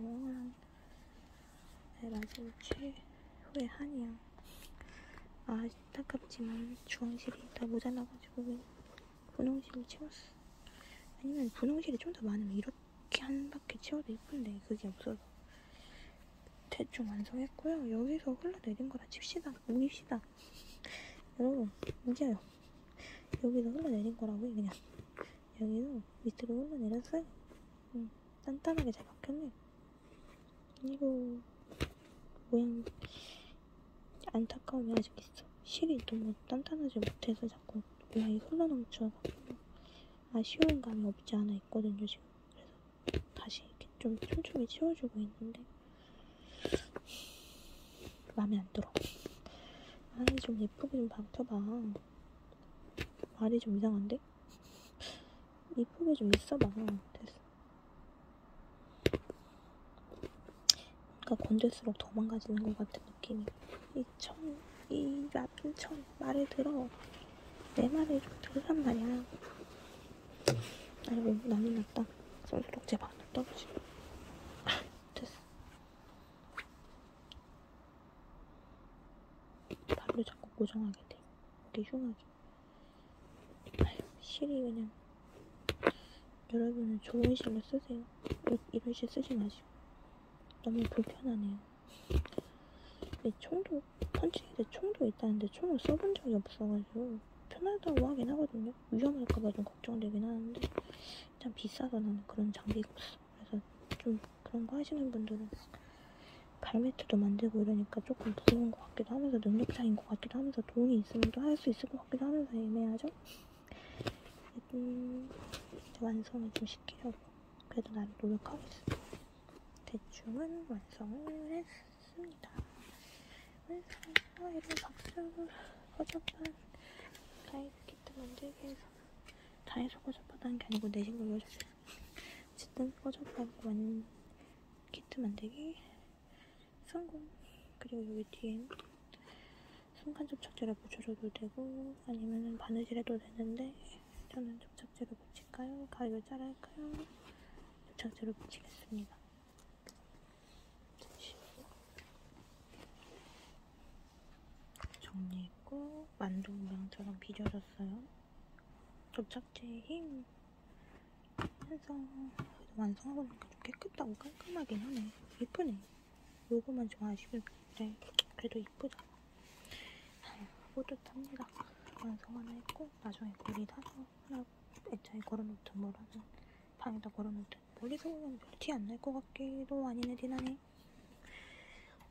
S1: 내 마지막 최후의 한이야. 아, 안타깝지만 주황실이 다 모자라가지고 분홍실을 채웠어. 아니면 분홍실이 좀 더 많으면 이렇게 한 바퀴 채워도 예쁜데 그게 없어서 대충 완성했고요. 여기서 흘러내린 거라 칩시다. 우깁시다. 여러분 우겨요. 여기서 흘러내린 거라고요. 그냥 여기서 밑으로 흘러내렸어요. 응, 단단하게 잘 박혔네. 이거 모양 안타까움이 아직 있어. 실이 너무 단단하지 못해서 자꾸 모양이 흘러넘쳐가지고 아쉬운 감이 없지 않아 있거든요 지금. 그래서 다시 이렇게 좀 촘촘히 치워주고 있는데 마음에 안 들어. 아니 좀 예쁘게 좀 박혀봐. 말이 좀 이상한데? 이쁘게 좀 있어봐. 됐어. 뭔가 건들수록 더 망가지는 것 같은 느낌이. 이 청, 이 나쁜 청 말을 들어. 내 말을 좀 들으란 말이야. 아이고 난리 났다. 손소독제 바로 떨어지고. 됐어. 발로 자꾸 고정하게 돼. 이게 흉하게. 아휴, 실이 그냥. 여러분은 좋은 실로 쓰세요. 이런 실 쓰지 마시고. 너무 불편하네요. 근데 총도, 펀치기대 총도 있다는데 총을 써본 적이 없어가지고 편하다고 하긴 하거든요. 위험할까봐 좀 걱정되긴 하는데 참 비싸서 나는 그런 장비가 없어. 그래서 좀 그런 거 하시는 분들은 발매트도 만들고 이러니까 조금 부러운 것 같기도 하면서 능력자인 것 같기도 하면서 돈이 있으면 또 할 수 있을 것 같기도 하면서 애매하죠? 음, 완성을 좀 시키려고 그래도 나름 노력하고 있어. 대충은 완성을 했습니다. 완성! 이런 박수! 허접한 다이소 키트 만들기에서 다이소 허접하다는 게 아니고 내 실로 보여주세요. 어쨌든 허접하게 완 키트 만들기 성공! 그리고 여기 뒤엔 순간 접착제를 붙여줘도 되고 아니면 바느질 해도 되는데 저는 접착제로 붙일까요? 가위로 자를까요? 접착제로 붙이겠습니다. 정리했고 만두 모양처럼 빚어졌어요. 접착제의 힘 해서 완성하고 나니까 좀 깨끗하고 깔끔하긴 하네. 이쁘네. 요거만 좀 아쉬운데 그래도 이쁘다. 뿌듯합니다. 완성 하나 했고 나중에 고리 타서 하나 액자에 걸어놓든 뭐라든 방에다 걸어놓든 멀리서 보면 별 티 안 날 것 같기도 아니네 티나네.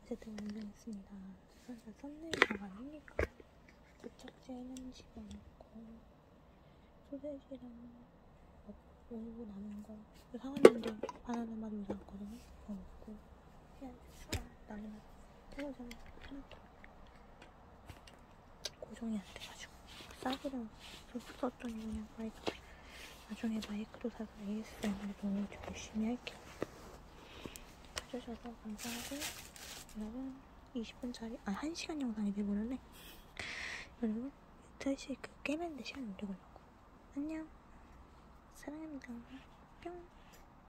S1: 어쨌든 완성했습니다. 사실 썸네일가 아니니까 도착지에는 시간 없고 소세지랑 먹고 남은 거 상하는데 바나나 맛 오지 않거든요. 그거 먹고 해야겠어. 난리 났어. television 해놓고 고정이 안 돼가지고 싸구려 썼더니 그냥 마이크 나중에 마이크도 사서 에이에스엠알도 좀 열심히 할게요. 봐주셔서 감사하고 여러분 이십 분짜리 아 한 시간 영상이 돼버렸네. 여러분 세 시 그 깨매는데 시간이 오래 걸렸고 안녕 사랑합니다. 뿅.